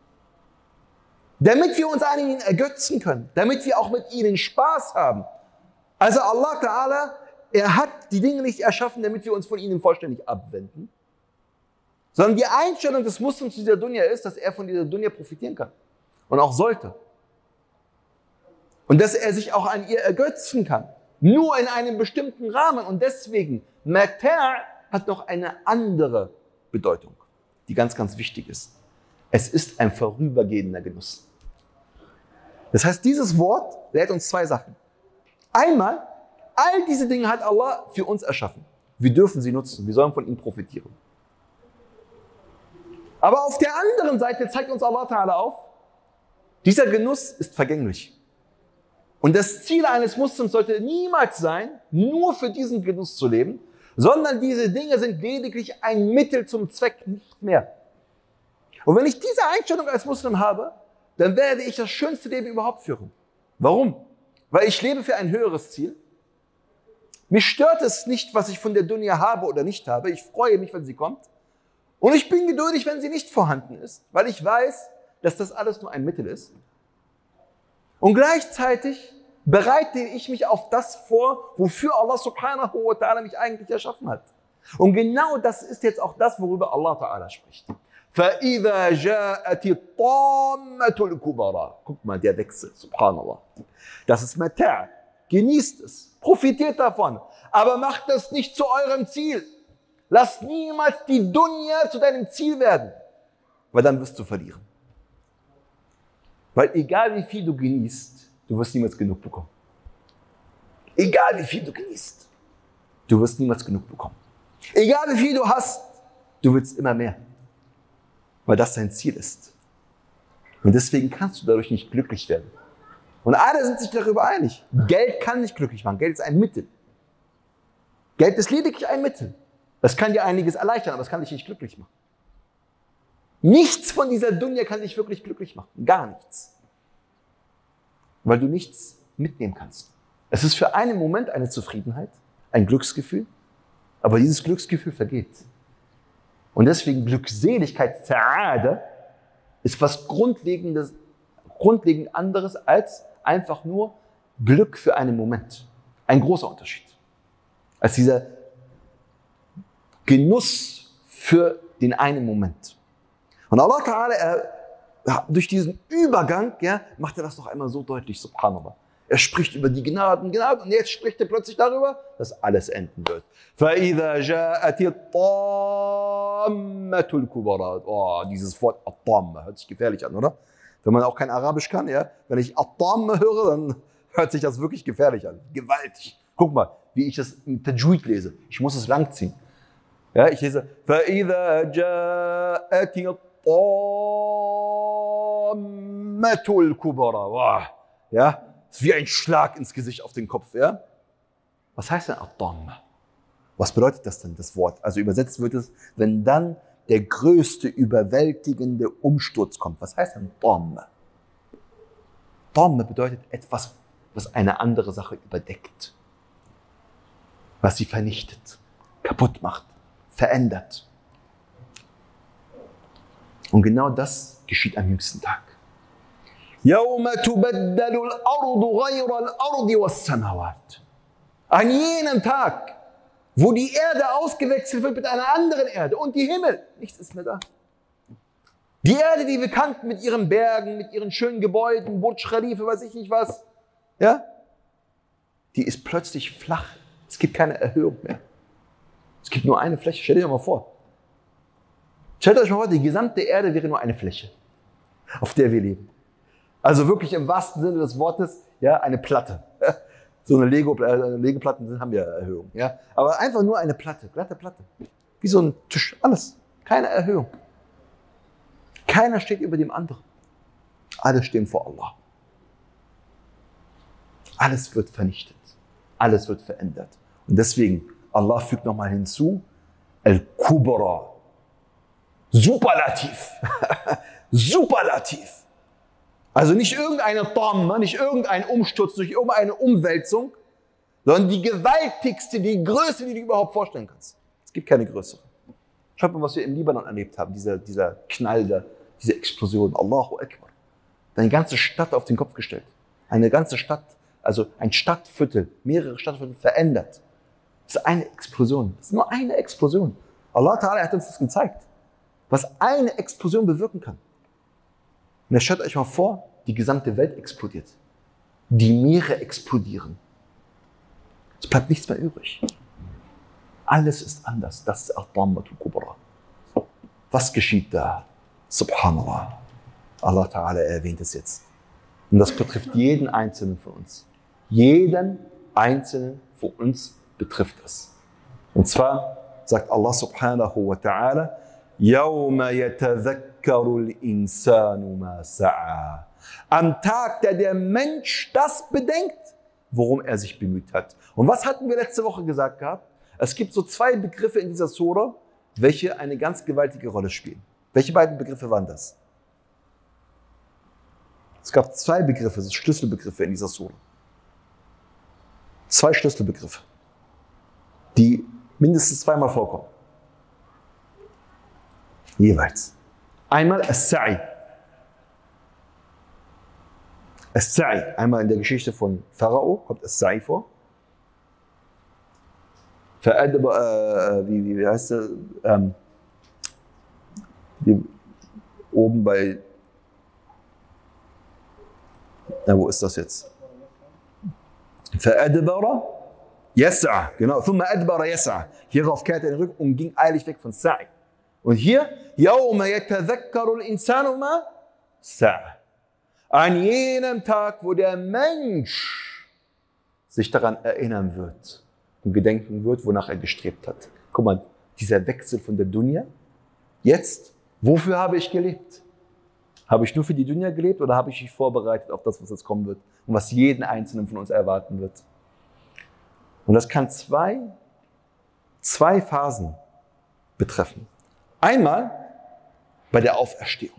Damit wir uns an ihnen ergötzen können. Damit wir auch mit ihnen Spaß haben. Also Allah Ta'ala, er hat die Dinge nicht erschaffen, damit wir uns von ihnen vollständig abwenden. Sondern die Einstellung des Muslims zu dieser Dunya ist, dass er von dieser Dunya profitieren kann. und auch sollte. Und dass er sich auch an ihr ergötzen kann. Nur in einem bestimmten Rahmen. Und deswegen, Mata' hat noch eine andere Bedeutung, die ganz, ganz wichtig ist. Es ist ein vorübergehender Genuss. Das heißt, dieses Wort lehrt uns zwei Sachen. Einmal, all diese Dinge hat Allah für uns erschaffen. Wir dürfen sie nutzen, wir sollen von ihnen profitieren. Aber auf der anderen Seite zeigt uns Allah Ta'ala auf, dieser Genuss ist vergänglich. Und das Ziel eines Muslims sollte niemals sein, nur für diesen Genuss zu leben, sondern diese Dinge sind lediglich ein Mittel zum Zweck, nicht mehr. Und wenn ich diese Einstellung als Muslim habe, dann werde ich das schönste Leben überhaupt führen. Warum? Weil ich lebe für ein höheres Ziel. Mich stört es nicht, was ich von der Dunya habe oder nicht habe. Ich freue mich, wenn sie kommt. Und ich bin geduldig, wenn sie nicht vorhanden ist, weil ich weiß, dass das alles nur ein Mittel ist. Und gleichzeitig bereite ich mich auf das vor, wofür Allah subhanahu wa ta'ala mich eigentlich erschaffen hat. Und genau das ist jetzt auch das, worüber Allah ta'ala spricht. فَإِذَا جَاءَتِ الطَّامَّةُ الْكُبَرَى. Guck mal, der Wechsel, subhanallah. Das ist Mata'. Genießt es, profitiert davon, aber macht das nicht zu eurem Ziel. Lass niemals die Dunya zu deinem Ziel werden, weil dann wirst du verlieren. Weil egal wie viel du genießt, du wirst niemals genug bekommen. Egal wie viel du genießt, du wirst niemals genug bekommen. Egal wie viel du hast, du willst immer mehr, weil das dein Ziel ist. Und deswegen kannst du dadurch nicht glücklich werden. Und alle sind sich darüber einig. Geld kann nicht glücklich machen. Geld ist ein Mittel. Geld ist lediglich ein Mittel. Das kann dir einiges erleichtern, aber es kann dich nicht glücklich machen. Nichts von dieser Dunya kann dich wirklich glücklich machen. Gar nichts. Weil du nichts mitnehmen kannst. Es ist für einen Moment eine Zufriedenheit, ein Glücksgefühl, aber dieses Glücksgefühl vergeht. Und deswegen Glückseligkeit, Sa'ada, ist was Grundlegendes, grundlegend anderes als einfach nur Glück für einen Moment. Ein großer Unterschied. Als dieser Genuss für den einen Moment. Und Allah Ta'ala, er, durch diesen Übergang, ja, macht er das noch einmal so deutlich, subhanallah. Er spricht über die Gnaden, Gnaden, und jetzt spricht er plötzlich darüber, dass alles enden wird. فَإِذَا جَاءَتِ الطَّامَّةُ الْكُبَرَى. Oh, dieses Wort At-Tamma hört sich gefährlich an, oder? Wenn man auch kein Arabisch kann, ja, wenn ich At-Tamma höre, dann hört sich das wirklich gefährlich an. Gewaltig. Guck mal, wie ich das im Tajwid lese. Ich muss es langziehen. Ja, ich lese فَإِذَا جَاءَتِ الطَّامَّةُ الْكُبَرَى. Wow. Ja, das ist wie ein Schlag ins Gesicht auf den Kopf. Ja? Was heißt denn At-Tamma? Was bedeutet das denn, das Wort? Also übersetzt wird es, wenn dann der größte, überwältigende Umsturz kommt. Was heißt denn Tamma? Tamma bedeutet etwas, was eine andere Sache überdeckt. Was sie vernichtet, kaputt macht, verändert. Und genau das geschieht am jüngsten Tag. يَوْمَ تُبَدَّلُ الْأَرْضُ غَيْرَ الْأَرْضِ وَالسَّمَاوَاتِ. An jenem Tag, wo die Erde ausgewechselt wird mit einer anderen Erde und die Himmel, nichts ist mehr da. Die Erde, die wir kannten mit ihren Bergen, mit ihren schönen Gebäuden, Burj Khalifa, weiß ich nicht was, ja, die ist plötzlich flach. Es gibt keine Erhöhung mehr. Es gibt nur eine Fläche. Stellt euch mal vor. Stellt euch mal vor, die gesamte Erde wäre nur eine Fläche, auf der wir leben. Also wirklich im wahrsten Sinne des Wortes, ja, eine Platte. So eine Lego, äh, Lego-Platten haben ja Erhöhung, ja. Aber einfach nur eine Platte, glatte Platte. Wie so ein Tisch, alles. Keine Erhöhung. Keiner steht über dem anderen. Alle stehen vor Allah. Alles wird vernichtet. Alles wird verändert. Und deswegen, Allah fügt nochmal hinzu, Al-Kubra. Superlativ. Superlativ. Also nicht irgendeine Tamma, nicht irgendein Umsturz durch irgendeine Umwälzung, sondern die gewaltigste, die größte, die du überhaupt vorstellen kannst. Es gibt keine größere. Schaut mal, was wir im Libanon erlebt haben, dieser, dieser Knall, da, diese Explosion. Allahu Akbar. Eine ganze Stadt auf den Kopf gestellt. Eine ganze Stadt, also ein Stadtviertel, mehrere Stadtviertel verändert. Das ist eine Explosion. Das ist nur eine Explosion. Allah Ta'ala hat uns das gezeigt, was eine Explosion bewirken kann. Und jetzt stellt euch mal vor, die gesamte Welt explodiert. Die Meere explodieren. Es bleibt nichts mehr übrig. Alles ist anders. Das ist Ad-Dammatul Kubra. Was geschieht da? Subhanallah. Allah Ta'ala erwähnt es jetzt. Und das betrifft jeden Einzelnen von uns. Jeden Einzelnen von uns betrifft es. Und zwar sagt Allah Subhanahu wa Ta'ala, يَوْمَ يَتَذَكَّرُ الْإِنسَانُ مَا سَعَى. Am Tag, der der Mensch das bedenkt, worum er sich bemüht hat. Und was hatten wir letzte Woche gesagt gehabt? Es gibt so zwei Begriffe in dieser Sura, welche eine ganz gewaltige Rolle spielen. Welche beiden Begriffe waren das? Es gab zwei Begriffe, das sind Schlüsselbegriffe in dieser Sura. Zwei Schlüsselbegriffe, die mindestens zweimal vorkommen. Jeweils. Einmal As-Sa'i. As-Sa'i. Einmal in der Geschichte von Pharao kommt As-Sa'i vor. Ver'adab, äh, wie, wie, wie heißt der? Ähm, die, oben bei, na, wo ist das jetzt? Fa'adbara yas'a, genau. Thumma adbara yas'a. Hierauf kehrte er zurück und ging eilig weg von Sa'i. Und hier, yawma yatadhakkaru al-insanu ma sa'a. An jenem Tag, wo der Mensch sich daran erinnern wird und gedenken wird, wonach er gestrebt hat. Guck mal, dieser Wechsel von der Dunya. Jetzt, wofür habe ich gelebt? Habe ich nur für die Dunya gelebt oder habe ich mich vorbereitet auf das, was jetzt kommen wird und was jeden Einzelnen von uns erwarten wird? Und das kann zwei, zwei Phasen betreffen. Einmal bei der Auferstehung.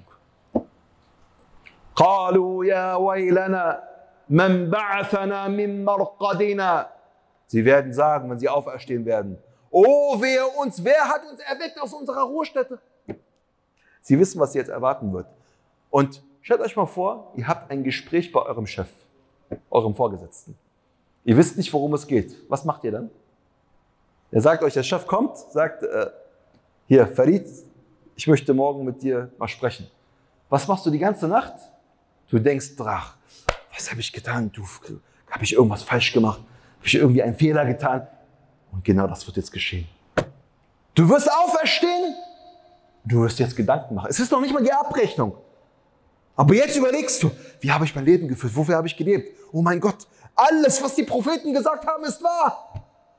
قالوا يا ويلنا من بعثنا من مرقدنا. Sie werden sagen, wenn sie auferstehen werden, oh wehe uns, wer hat uns erweckt aus unserer Ruhestätte? Sie wissen, was sie jetzt erwarten wird. Und stellt euch mal vor, ihr habt ein Gespräch bei eurem Chef, eurem Vorgesetzten. Ihr wisst nicht, worum es geht. Was macht ihr dann? Er sagt euch, der Chef kommt, sagt, äh, hier, Farid, ich möchte morgen mit dir mal sprechen. Was machst du die ganze Nacht? Du denkst, ach, was habe ich getan? Du, habe ich irgendwas falsch gemacht? Habe ich irgendwie einen Fehler getan? Und genau das wird jetzt geschehen. Du wirst auferstehen, du wirst jetzt Gedanken machen. Es ist noch nicht mal die Abrechnung. Aber jetzt überlegst du, wie habe ich mein Leben geführt? Wofür habe ich gelebt? Oh mein Gott, alles, was die Propheten gesagt haben, ist wahr.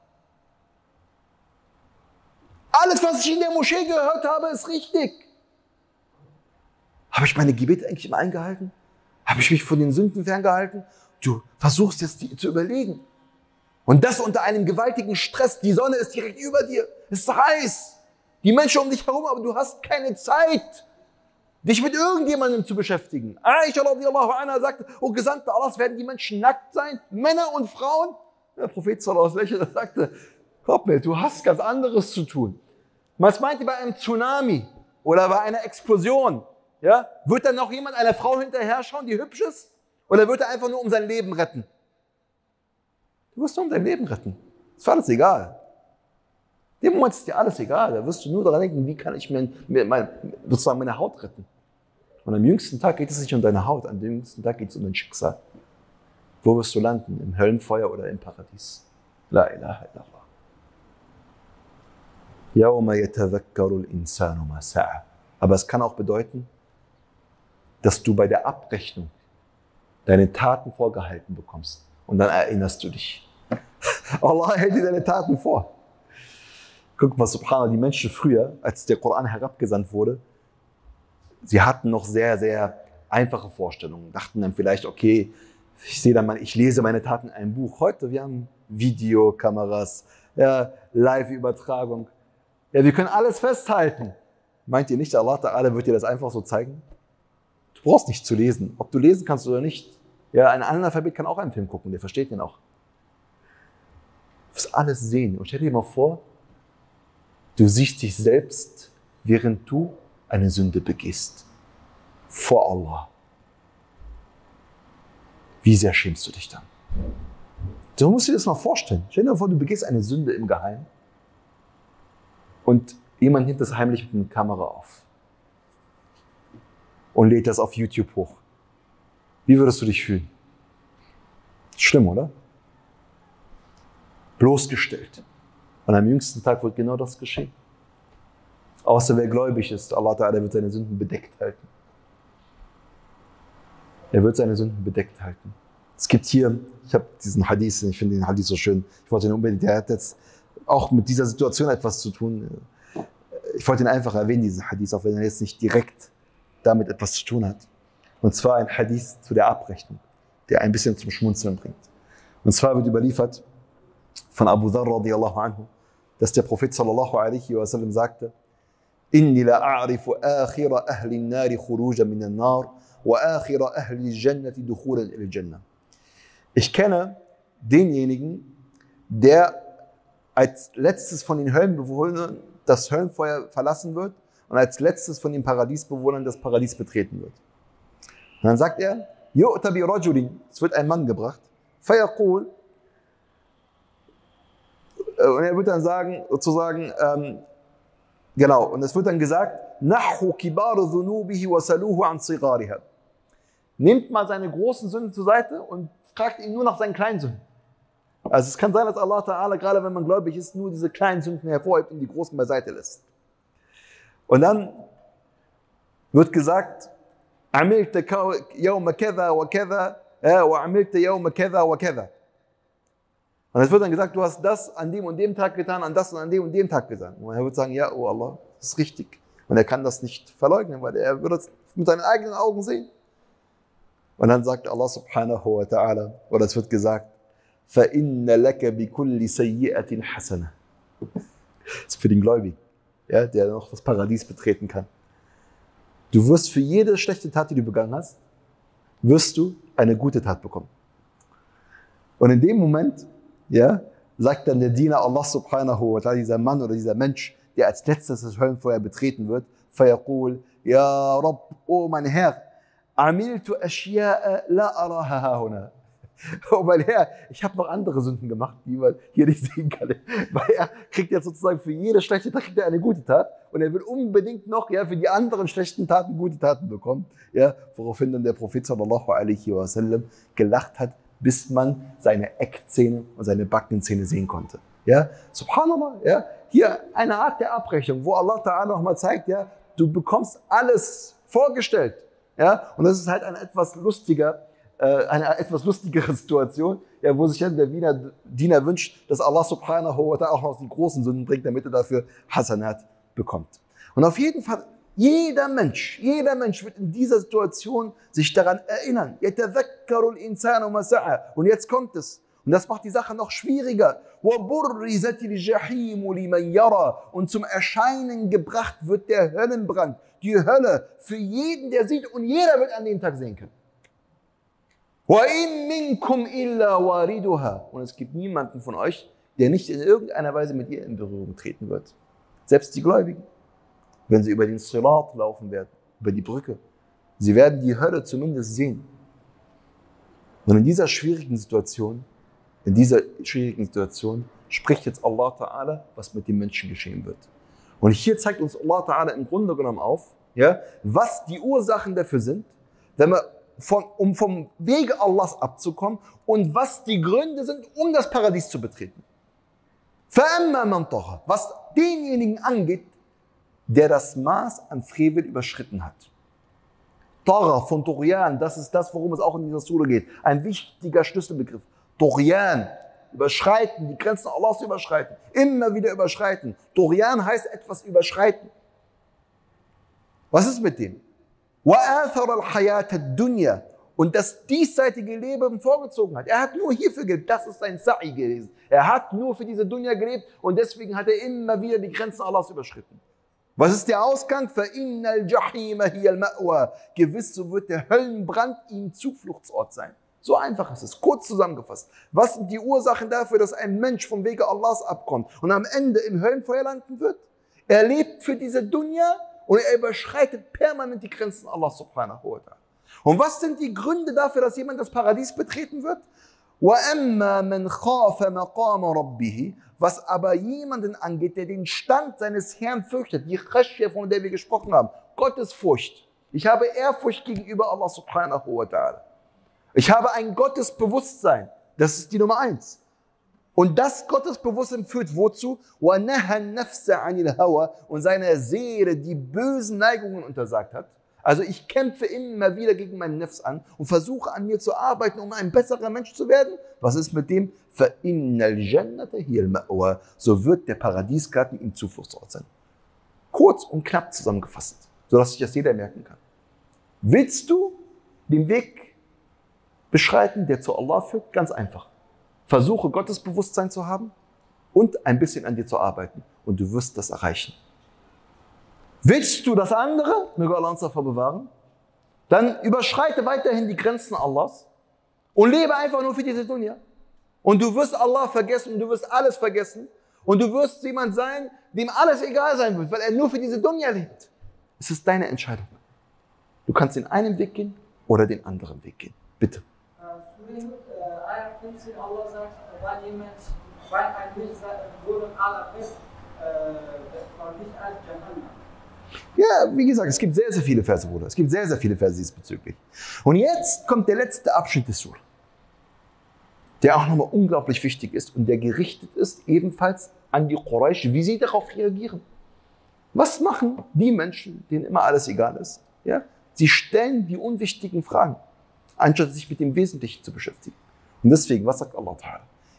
Alles, was ich in der Moschee gehört habe, ist richtig. Habe ich meine Gebete eigentlich immer eingehalten? Habe ich mich von den Sünden ferngehalten? Du versuchst jetzt die zu überlegen. Und das unter einem gewaltigen Stress. Die Sonne ist direkt über dir. Es ist heiß. Die Menschen um dich herum, aber du hast keine Zeit, dich mit irgendjemandem zu beschäftigen. Aisha radiallahu anha sagte, oh Gesandter Allahs, werden die Menschen nackt sein? Männer und Frauen? Der Prophet sallallahu alaihi wasallam sagte, glaub mir, du hast ganz anderes zu tun. Was meint ihr bei einem Tsunami oder bei einer Explosion? Ja? Wird dann noch jemand einer Frau hinterher schauen, die hübsch ist? Oder wird er einfach nur um sein Leben retten? Du wirst nur um dein Leben retten. Ist alles egal. In dem Moment ist dir alles egal. Da wirst du nur daran denken, wie kann ich mir, mir meine, sozusagen meine Haut retten. Und am jüngsten Tag geht es nicht um deine Haut, am jüngsten Tag geht es um dein Schicksal. Wo wirst du landen? Im Höllenfeuer oder im Paradies? La ilaha illallah. Yawma yatadhakkaru al-insanu ma sa'a. Aber es kann auch bedeuten, dass du bei der Abrechnung deine Taten vorgehalten bekommst. Und dann erinnerst du dich. Allah hält dir deine Taten vor. Guck mal, subhanallah, die Menschen früher, als der Koran herabgesandt wurde, sie hatten noch sehr, sehr einfache Vorstellungen. Dachten dann vielleicht, okay, ich sehe dann mal, ich lese meine Taten in einem Buch. Heute, wir haben Videokameras, ja, Live-Übertragung. Ja, wir können alles festhalten. Meint ihr nicht, Allah Ta'ala wird dir das einfach so zeigen? Du brauchst nicht zu lesen. Ob du lesen kannst oder nicht. Ja, ein Analphabet kann auch einen Film gucken, der versteht den auch. Du wirst alles sehen. Und stell dir mal vor, du siehst dich selbst, während du eine Sünde begehst. Vor Allah. Wie sehr schämst du dich dann? Du musst dir das mal vorstellen. Stell dir mal vor, du begehst eine Sünde im Geheimen und jemand nimmt das heimlich mit einer Kamera auf. und lädt das auf YouTube hoch. Wie würdest du dich fühlen? Schlimm, oder? Bloßgestellt. Und am jüngsten Tag wird genau das geschehen. Außer wer gläubig ist, Allah Ta'ala wird seine Sünden bedeckt halten. Er wird seine Sünden bedeckt halten. Es gibt hier, ich habe diesen Hadith, ich finde den Hadith so schön, ich wollte ihn unbedingt, der hat jetzt auch mit dieser Situation etwas zu tun. Ich wollte ihn einfach erwähnen, diesen Hadith, auch wenn er jetzt nicht direkt damit etwas zu tun hat. Und zwar ein Hadith zu der Abrechnung, der ein bisschen zum Schmunzeln bringt. Und zwar wird überliefert von Abu Dharr radiyallahu anhu, dass der Prophet sallallahu alaihi wa sallam sagte: Inni la a'rifu akhira ahli an-nari khurujan min an-nar wa akhira ahli al-jannati dukhulan ila al-jannah. Ich kenne denjenigen, der als letztes von den Höllenbewohnern das Höllenfeuer verlassen wird und als letztes von den Paradiesbewohnern das Paradies betreten wird. Und dann sagt er: Yu'ta bi rajulin, es wird ein Mann gebracht, fayaqul, und er wird dann sagen, sozusagen, ähm, genau, und es wird dann gesagt, Nahu kibaru dhunubihi wa saluhu an sigariha. Nehmt mal seine großen Sünden zur Seite und fragt ihn nur nach seinen kleinen Sünden. Also es kann sein, dass Allah Ta'ala, gerade wenn man gläubig ist, nur diese kleinen Sünden hervorhebt und die großen beiseite lässt. Und dann wird gesagt, Amilta yawma kadha wa kadha wa amilta yawma kadha wa kadha. Und es wird dann gesagt, du hast das an dem und dem Tag getan, an das und an dem und dem Tag getan. Und er wird sagen, ja, oh Allah, das ist richtig. Und er kann das nicht verleugnen, weil er wird es mit seinen eigenen Augen sehen. Und dann sagt Allah subhanahu wa ta'ala, oder es wird gesagt, فَإِنَّ لَكَ بِكُلِّ سَيِّئَةٍ حَسَنَةٍ. Das ist für den Gläubigen, ja, der noch das Paradies betreten kann. Du wirst für jede schlechte Tat, die du begangen hast, wirst du eine gute Tat bekommen. Und in dem Moment, ja, sagt dann der Diener Allah subhanahu wa ta'ala, dieser Mann oder dieser Mensch, der als letztes das Höllenfeuer betreten wird, فَيَقُولْ يَا رَبْ, oh mein Herr, عَمِلْتُ أَشْيَاءَ لَا أَرَاهَا هَاهُنَا. Oh mein Herr, ich habe noch andere Sünden gemacht, die man hier nicht sehen kann. Weil er kriegt jetzt sozusagen für jede schlechte Tat kriegt er eine gute Tat und er will unbedingt noch, ja, für die anderen schlechten Taten gute Taten bekommen. Ja, woraufhin dann der Prophet sallallahu alaihi wa sallam gelacht hat, bis man seine Eckzähne und seine Backenzähne sehen konnte. Ja, subhanallah, ja, hier eine Art der Abrechnung, wo Allah Ta'ala nochmal zeigt, ja, du bekommst alles vorgestellt. Ja, und das ist halt ein etwas lustiger, äh, eine etwas lustigere Situation, ja, wo sich dann der Diener, Diener wünscht, dass Allah subhanahu wa ta'ala auch noch die großen Sünden bringt, damit er dafür Hasanat bekommt. Und auf jeden Fall, jeder Mensch, jeder Mensch wird in dieser Situation sich daran erinnern. يَتَذَكَّرُ الْإِنسَانُ مَا سَعَى. Und jetzt kommt es. Und das macht die Sache noch schwieriger. وَبُرِّزَتِ الْجَحِيمُ لِمَنْ يَرَى. Und zum Erscheinen gebracht wird der Höllenbrand, die Hölle, für jeden, der sieht, und jeder wird an dem Tag sehen können. وَإِن مِّنكُمْ إِلَّا وَارِدُهَا. Und es gibt niemanden von euch, der nicht in irgendeiner Weise mit ihr in Berührung treten wird. Selbst die Gläubigen, wenn sie über den Sirat laufen werden, über die Brücke. Sie werden die Hölle zumindest sehen. Und in dieser schwierigen Situation, in dieser schwierigen Situation spricht jetzt Allah Ta'ala, was mit den Menschen geschehen wird. Und hier zeigt uns Allah Ta'ala im Grunde genommen auf, ja, was die Ursachen dafür sind, wenn wir von, um vom Wege Allahs abzukommen und was die Gründe sind, um das Paradies zu betreten. فَأَمَّا مَنْ طَغَى. Was denjenigen angeht, der das Maß an Frevel überschritten hat. Tagha von Tughyan, das ist das, worum es auch in dieser Sura geht. Ein wichtiger Schlüsselbegriff. Tughyan, überschreiten, die Grenzen Allahs überschreiten. Immer wieder überschreiten. Tughyan heißt etwas überschreiten. Was ist mit dem? وَآثَرَ الْحَيَاةَ الدُّنْيَا. Und das diesseitige Leben vorgezogen hat. Er hat nur hierfür gelebt. Das ist sein Sa'i gewesen. Er hat nur für diese Dunya gelebt und deswegen hat er immer wieder die Grenzen Allahs überschritten. Was ist der Ausgang? فَإِنَّ الْجَحِيمَ هِيَ الْمَأْوَى. Gewiss, so wird der Höllenbrand ihm Zufluchtsort sein. So einfach ist es, kurz zusammengefasst. Was sind die Ursachen dafür, dass ein Mensch vom Wege Allahs abkommt und am Ende im Höllenfeuer landen wird? Er lebt für diese Dunya und er überschreitet permanent die Grenzen Allahs subhanahu wa ta'ala. Und was sind die Gründe dafür, dass jemand das Paradies betreten wird? وَأَمَّا مَنْ خَافَ مَقَامَ رَبِّهِ. Was aber jemanden angeht, der den Stand seines Herrn fürchtet, die Khashya, von der wir gesprochen haben, Gottesfurcht, Ich habe Ehrfurcht gegenüber Allah subhanahu wa ta'ala. Ich habe ein Gottesbewusstsein. Das ist die Nummer eins. Und das Gottesbewusstsein führt wozu? Und seine Seele die bösen Neigungen untersagt hat. Also ich kämpfe immer wieder gegen meinen Nefs an und versuche an mir zu arbeiten, um ein besserer Mensch zu werden. Was ist mit dem? So wird der Paradiesgarten ihm Zufluchtsort sein. Kurz und knapp zusammengefasst, sodass sich das jeder merken kann. Willst du den Weg beschreiten, der zu Allah führt? Ganz einfach. Versuche Gottesbewusstsein zu haben und ein bisschen an dir zu arbeiten. Und du wirst das erreichen. Willst du das andere, möge Allah uns davor bewahren, dann überschreite weiterhin die Grenzen Allahs und lebe einfach nur für diese Dunya. Und du wirst Allah vergessen und du wirst alles vergessen. Und du wirst jemand sein, dem alles egal sein wird, weil er nur für diese Dunya lebt. Es ist deine Entscheidung. Du kannst den einen Weg gehen oder den anderen Weg gehen. Bitte. Allah sagt, weil jemand, weil ein Mensch wurde Allah fest, und nicht als Jahannam. Ja, wie gesagt, es gibt sehr, sehr viele Verse, Bruder. Es gibt sehr, sehr viele Verse diesbezüglich. Und jetzt kommt der letzte Abschnitt des Surah, der auch nochmal unglaublich wichtig ist und der gerichtet ist ebenfalls an die Quraysh, wie sie darauf reagieren. Was machen die Menschen, denen immer alles egal ist? Ja? Sie stellen die unwichtigen Fragen, anstatt sich mit dem Wesentlichen zu beschäftigen. Und deswegen, was sagt Allah Ta'ala?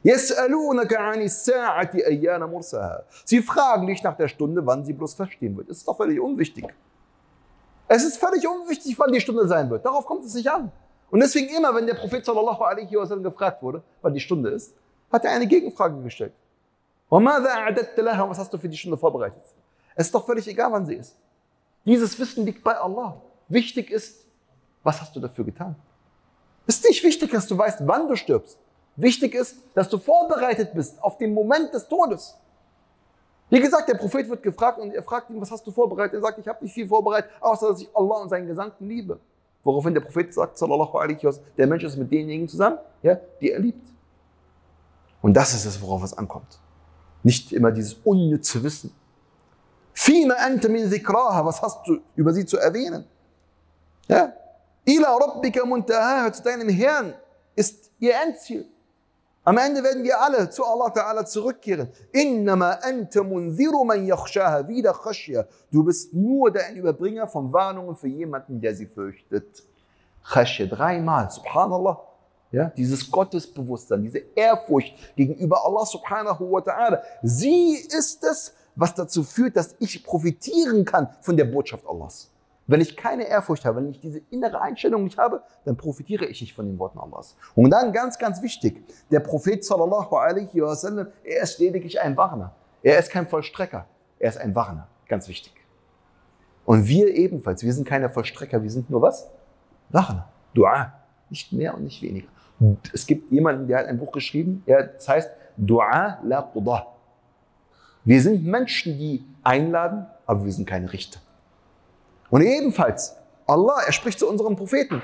Sie fragen dich nach der Stunde, wann sie bloß verstehen wird. Es ist doch völlig unwichtig. Es ist völlig unwichtig, wann die Stunde sein wird. Darauf kommt es nicht an. Und deswegen immer, wenn der Prophet sallallahu alaihi wasallam gefragt wurde, wann die Stunde ist, hat er eine Gegenfrage gestellt. Was hast du für die Stunde vorbereitet? Es ist doch völlig egal, wann sie ist. Dieses Wissen liegt bei Allah. Wichtig ist, was hast du dafür getan? Es ist nicht wichtig, dass du weißt, wann du stirbst. Wichtig ist, dass du vorbereitet bist auf den Moment des Todes. Wie gesagt, der Prophet wird gefragt und er fragt ihn, was hast du vorbereitet? Er sagt, ich habe nicht viel vorbereitet, außer dass ich Allah und seinen Gesandten liebe. Woraufhin der Prophet sagt, sallallahu alaihi wasallam, der Mensch ist mit denjenigen zusammen, ja, die er liebt. Und das ist es, worauf es ankommt. Nicht immer dieses unnütze Wissen. Fima anta min dhikraha, was hast du über sie zu erwähnen? Ja? Ila rabbika muntahaha, zu deinem Herrn ist ihr Endziel. Am Ende werden wir alle zu Allah Ta'ala zurückkehren. Innama anta munziru man yakhshaha, wieder Khashya. Du bist nur der Überbringer von Warnungen für jemanden, der sie fürchtet. Khashya, dreimal, subhanallah. Ja, dieses Gottesbewusstsein, diese Ehrfurcht gegenüber Allah Subhanahu wa Ta'ala. Sie ist es, was dazu führt, dass ich profitieren kann von der Botschaft Allahs. Wenn ich keine Ehrfurcht habe, wenn ich diese innere Einstellung nicht habe, dann profitiere ich nicht von den Worten Allahs. Und dann ganz, ganz wichtig, der Prophet sallallahu alaihi wasallam, er ist lediglich ein Warner. Er ist kein Vollstrecker, er ist ein Warner. Ganz wichtig. Und wir ebenfalls, wir sind keine Vollstrecker, wir sind nur was? Warner. Dua. Nicht mehr und nicht weniger. Es gibt jemanden, der hat ein Buch geschrieben, das heißt Dua la Qudah. Wir sind Menschen, die einladen, aber wir sind keine Richter. Und ebenfalls, Allah, er spricht zu unserem Propheten,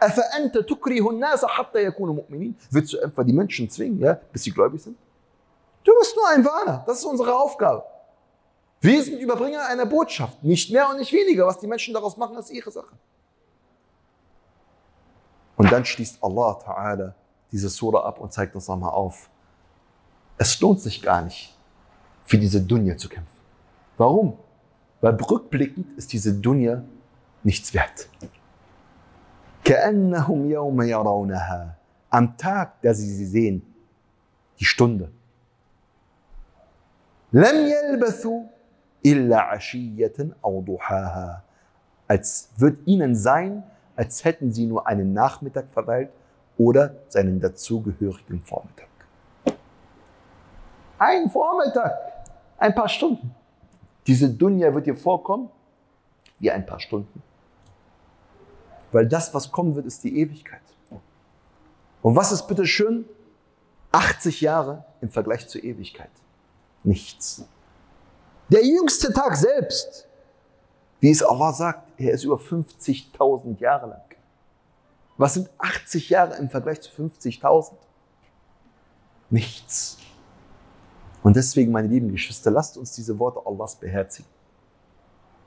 willst du einfach die Menschen zwingen, ja, bis sie gläubig sind? Du bist nur ein Warner, das ist unsere Aufgabe. Wir sind Überbringer einer Botschaft, nicht mehr und nicht weniger. Was die Menschen daraus machen, ist ihre Sache. Und dann schließt Allah Ta'ala diese Surah ab und zeigt uns nochmal auf. Es lohnt sich gar nicht, für diese Dunya zu kämpfen. Warum? Weil rückblickend ist diese Dunya nichts wert. كَأَنَّهُمْ يَوْمَ يَرَوْنَهَا. Am Tag, da sie sie sehen, die Stunde. لَمْ يَلْبَثُوا إِلَّا عَشِيَّةً أَوْ ضُحَاهَا. Als wird ihnen sein, als hätten sie nur einen Nachmittag verweilt oder seinen dazugehörigen Vormittag. Ein Vormittag, ein paar Stunden. Diese Dunya wird dir vorkommen wie ein paar Stunden. Weil das, was kommen wird, ist die Ewigkeit. Und was ist bitte schön? achtzig Jahre im Vergleich zur Ewigkeit. Nichts. Der jüngste Tag selbst, wie es Allah sagt, er ist über fünfzigtausend Jahre lang. Was sind achtzig Jahre im Vergleich zu fünfzigtausend? Nichts. Und deswegen, meine lieben Geschwister, lasst uns diese Worte Allahs beherzigen.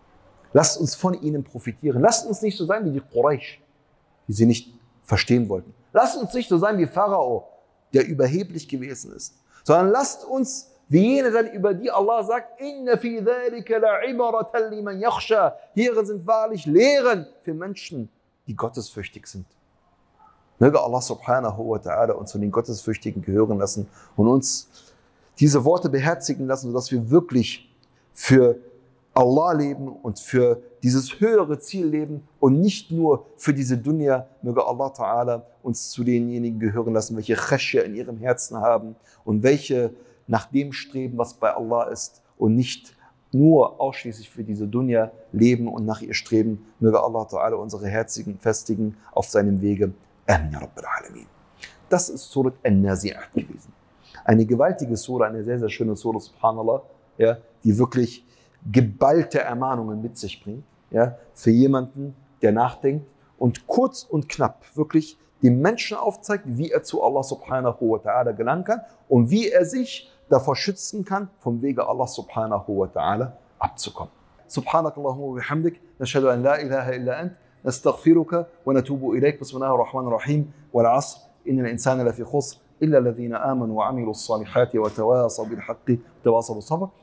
Lasst uns von ihnen profitieren. Lasst uns nicht so sein wie die Quraysh, die sie nicht verstehen wollten. Lasst uns nicht so sein wie Pharao, der überheblich gewesen ist, sondern lasst uns wie jene sein, über die Allah sagt, Inna fi dhalika la'ibratan liman yakhsha. Hier sind wahrlich Lehren für Menschen, die gottesfürchtig sind. Möge Allah subhanahu wa ta'ala uns von den Gottesfürchtigen gehören lassen und uns diese Worte beherzigen lassen, sodass wir wirklich für Allah leben und für dieses höhere Ziel leben und nicht nur für diese Dunya. Möge Allah ta'ala uns zu denjenigen gehören lassen, welche Khashya in ihrem Herzen haben und welche nach dem streben, was bei Allah ist und nicht nur ausschließlich für diese Dunya leben und nach ihr streben. Möge Allah ta'ala unsere Herzigen festigen auf seinem Wege. Amin ya Rabbil Alamin. Das ist Surat An-Nazi'at gewesen. Eine gewaltige Sura, eine sehr, sehr schöne Sura, subhanallah, ja, die wirklich geballte Ermahnungen mit sich bringt, ja, für jemanden, der nachdenkt und kurz und knapp wirklich dem Menschen aufzeigt, wie er zu Allah subhanahu wa ta'ala gelangen kann und wie er sich davor schützen kann, vom Wege Allah subhanahu wa ta'ala abzukommen. Subhanakallahumma wa bihamdik, nashhadu an la ilaha illa ant, nastaghfiruka wa natubu ilayk, bismillahir rahmanir rahim, wal 'asr, innal insana lafi khusr, illa alladhina amanu wa 'amilus salihati wa tawasaw bil haqqi wa tawasaw bis sabr.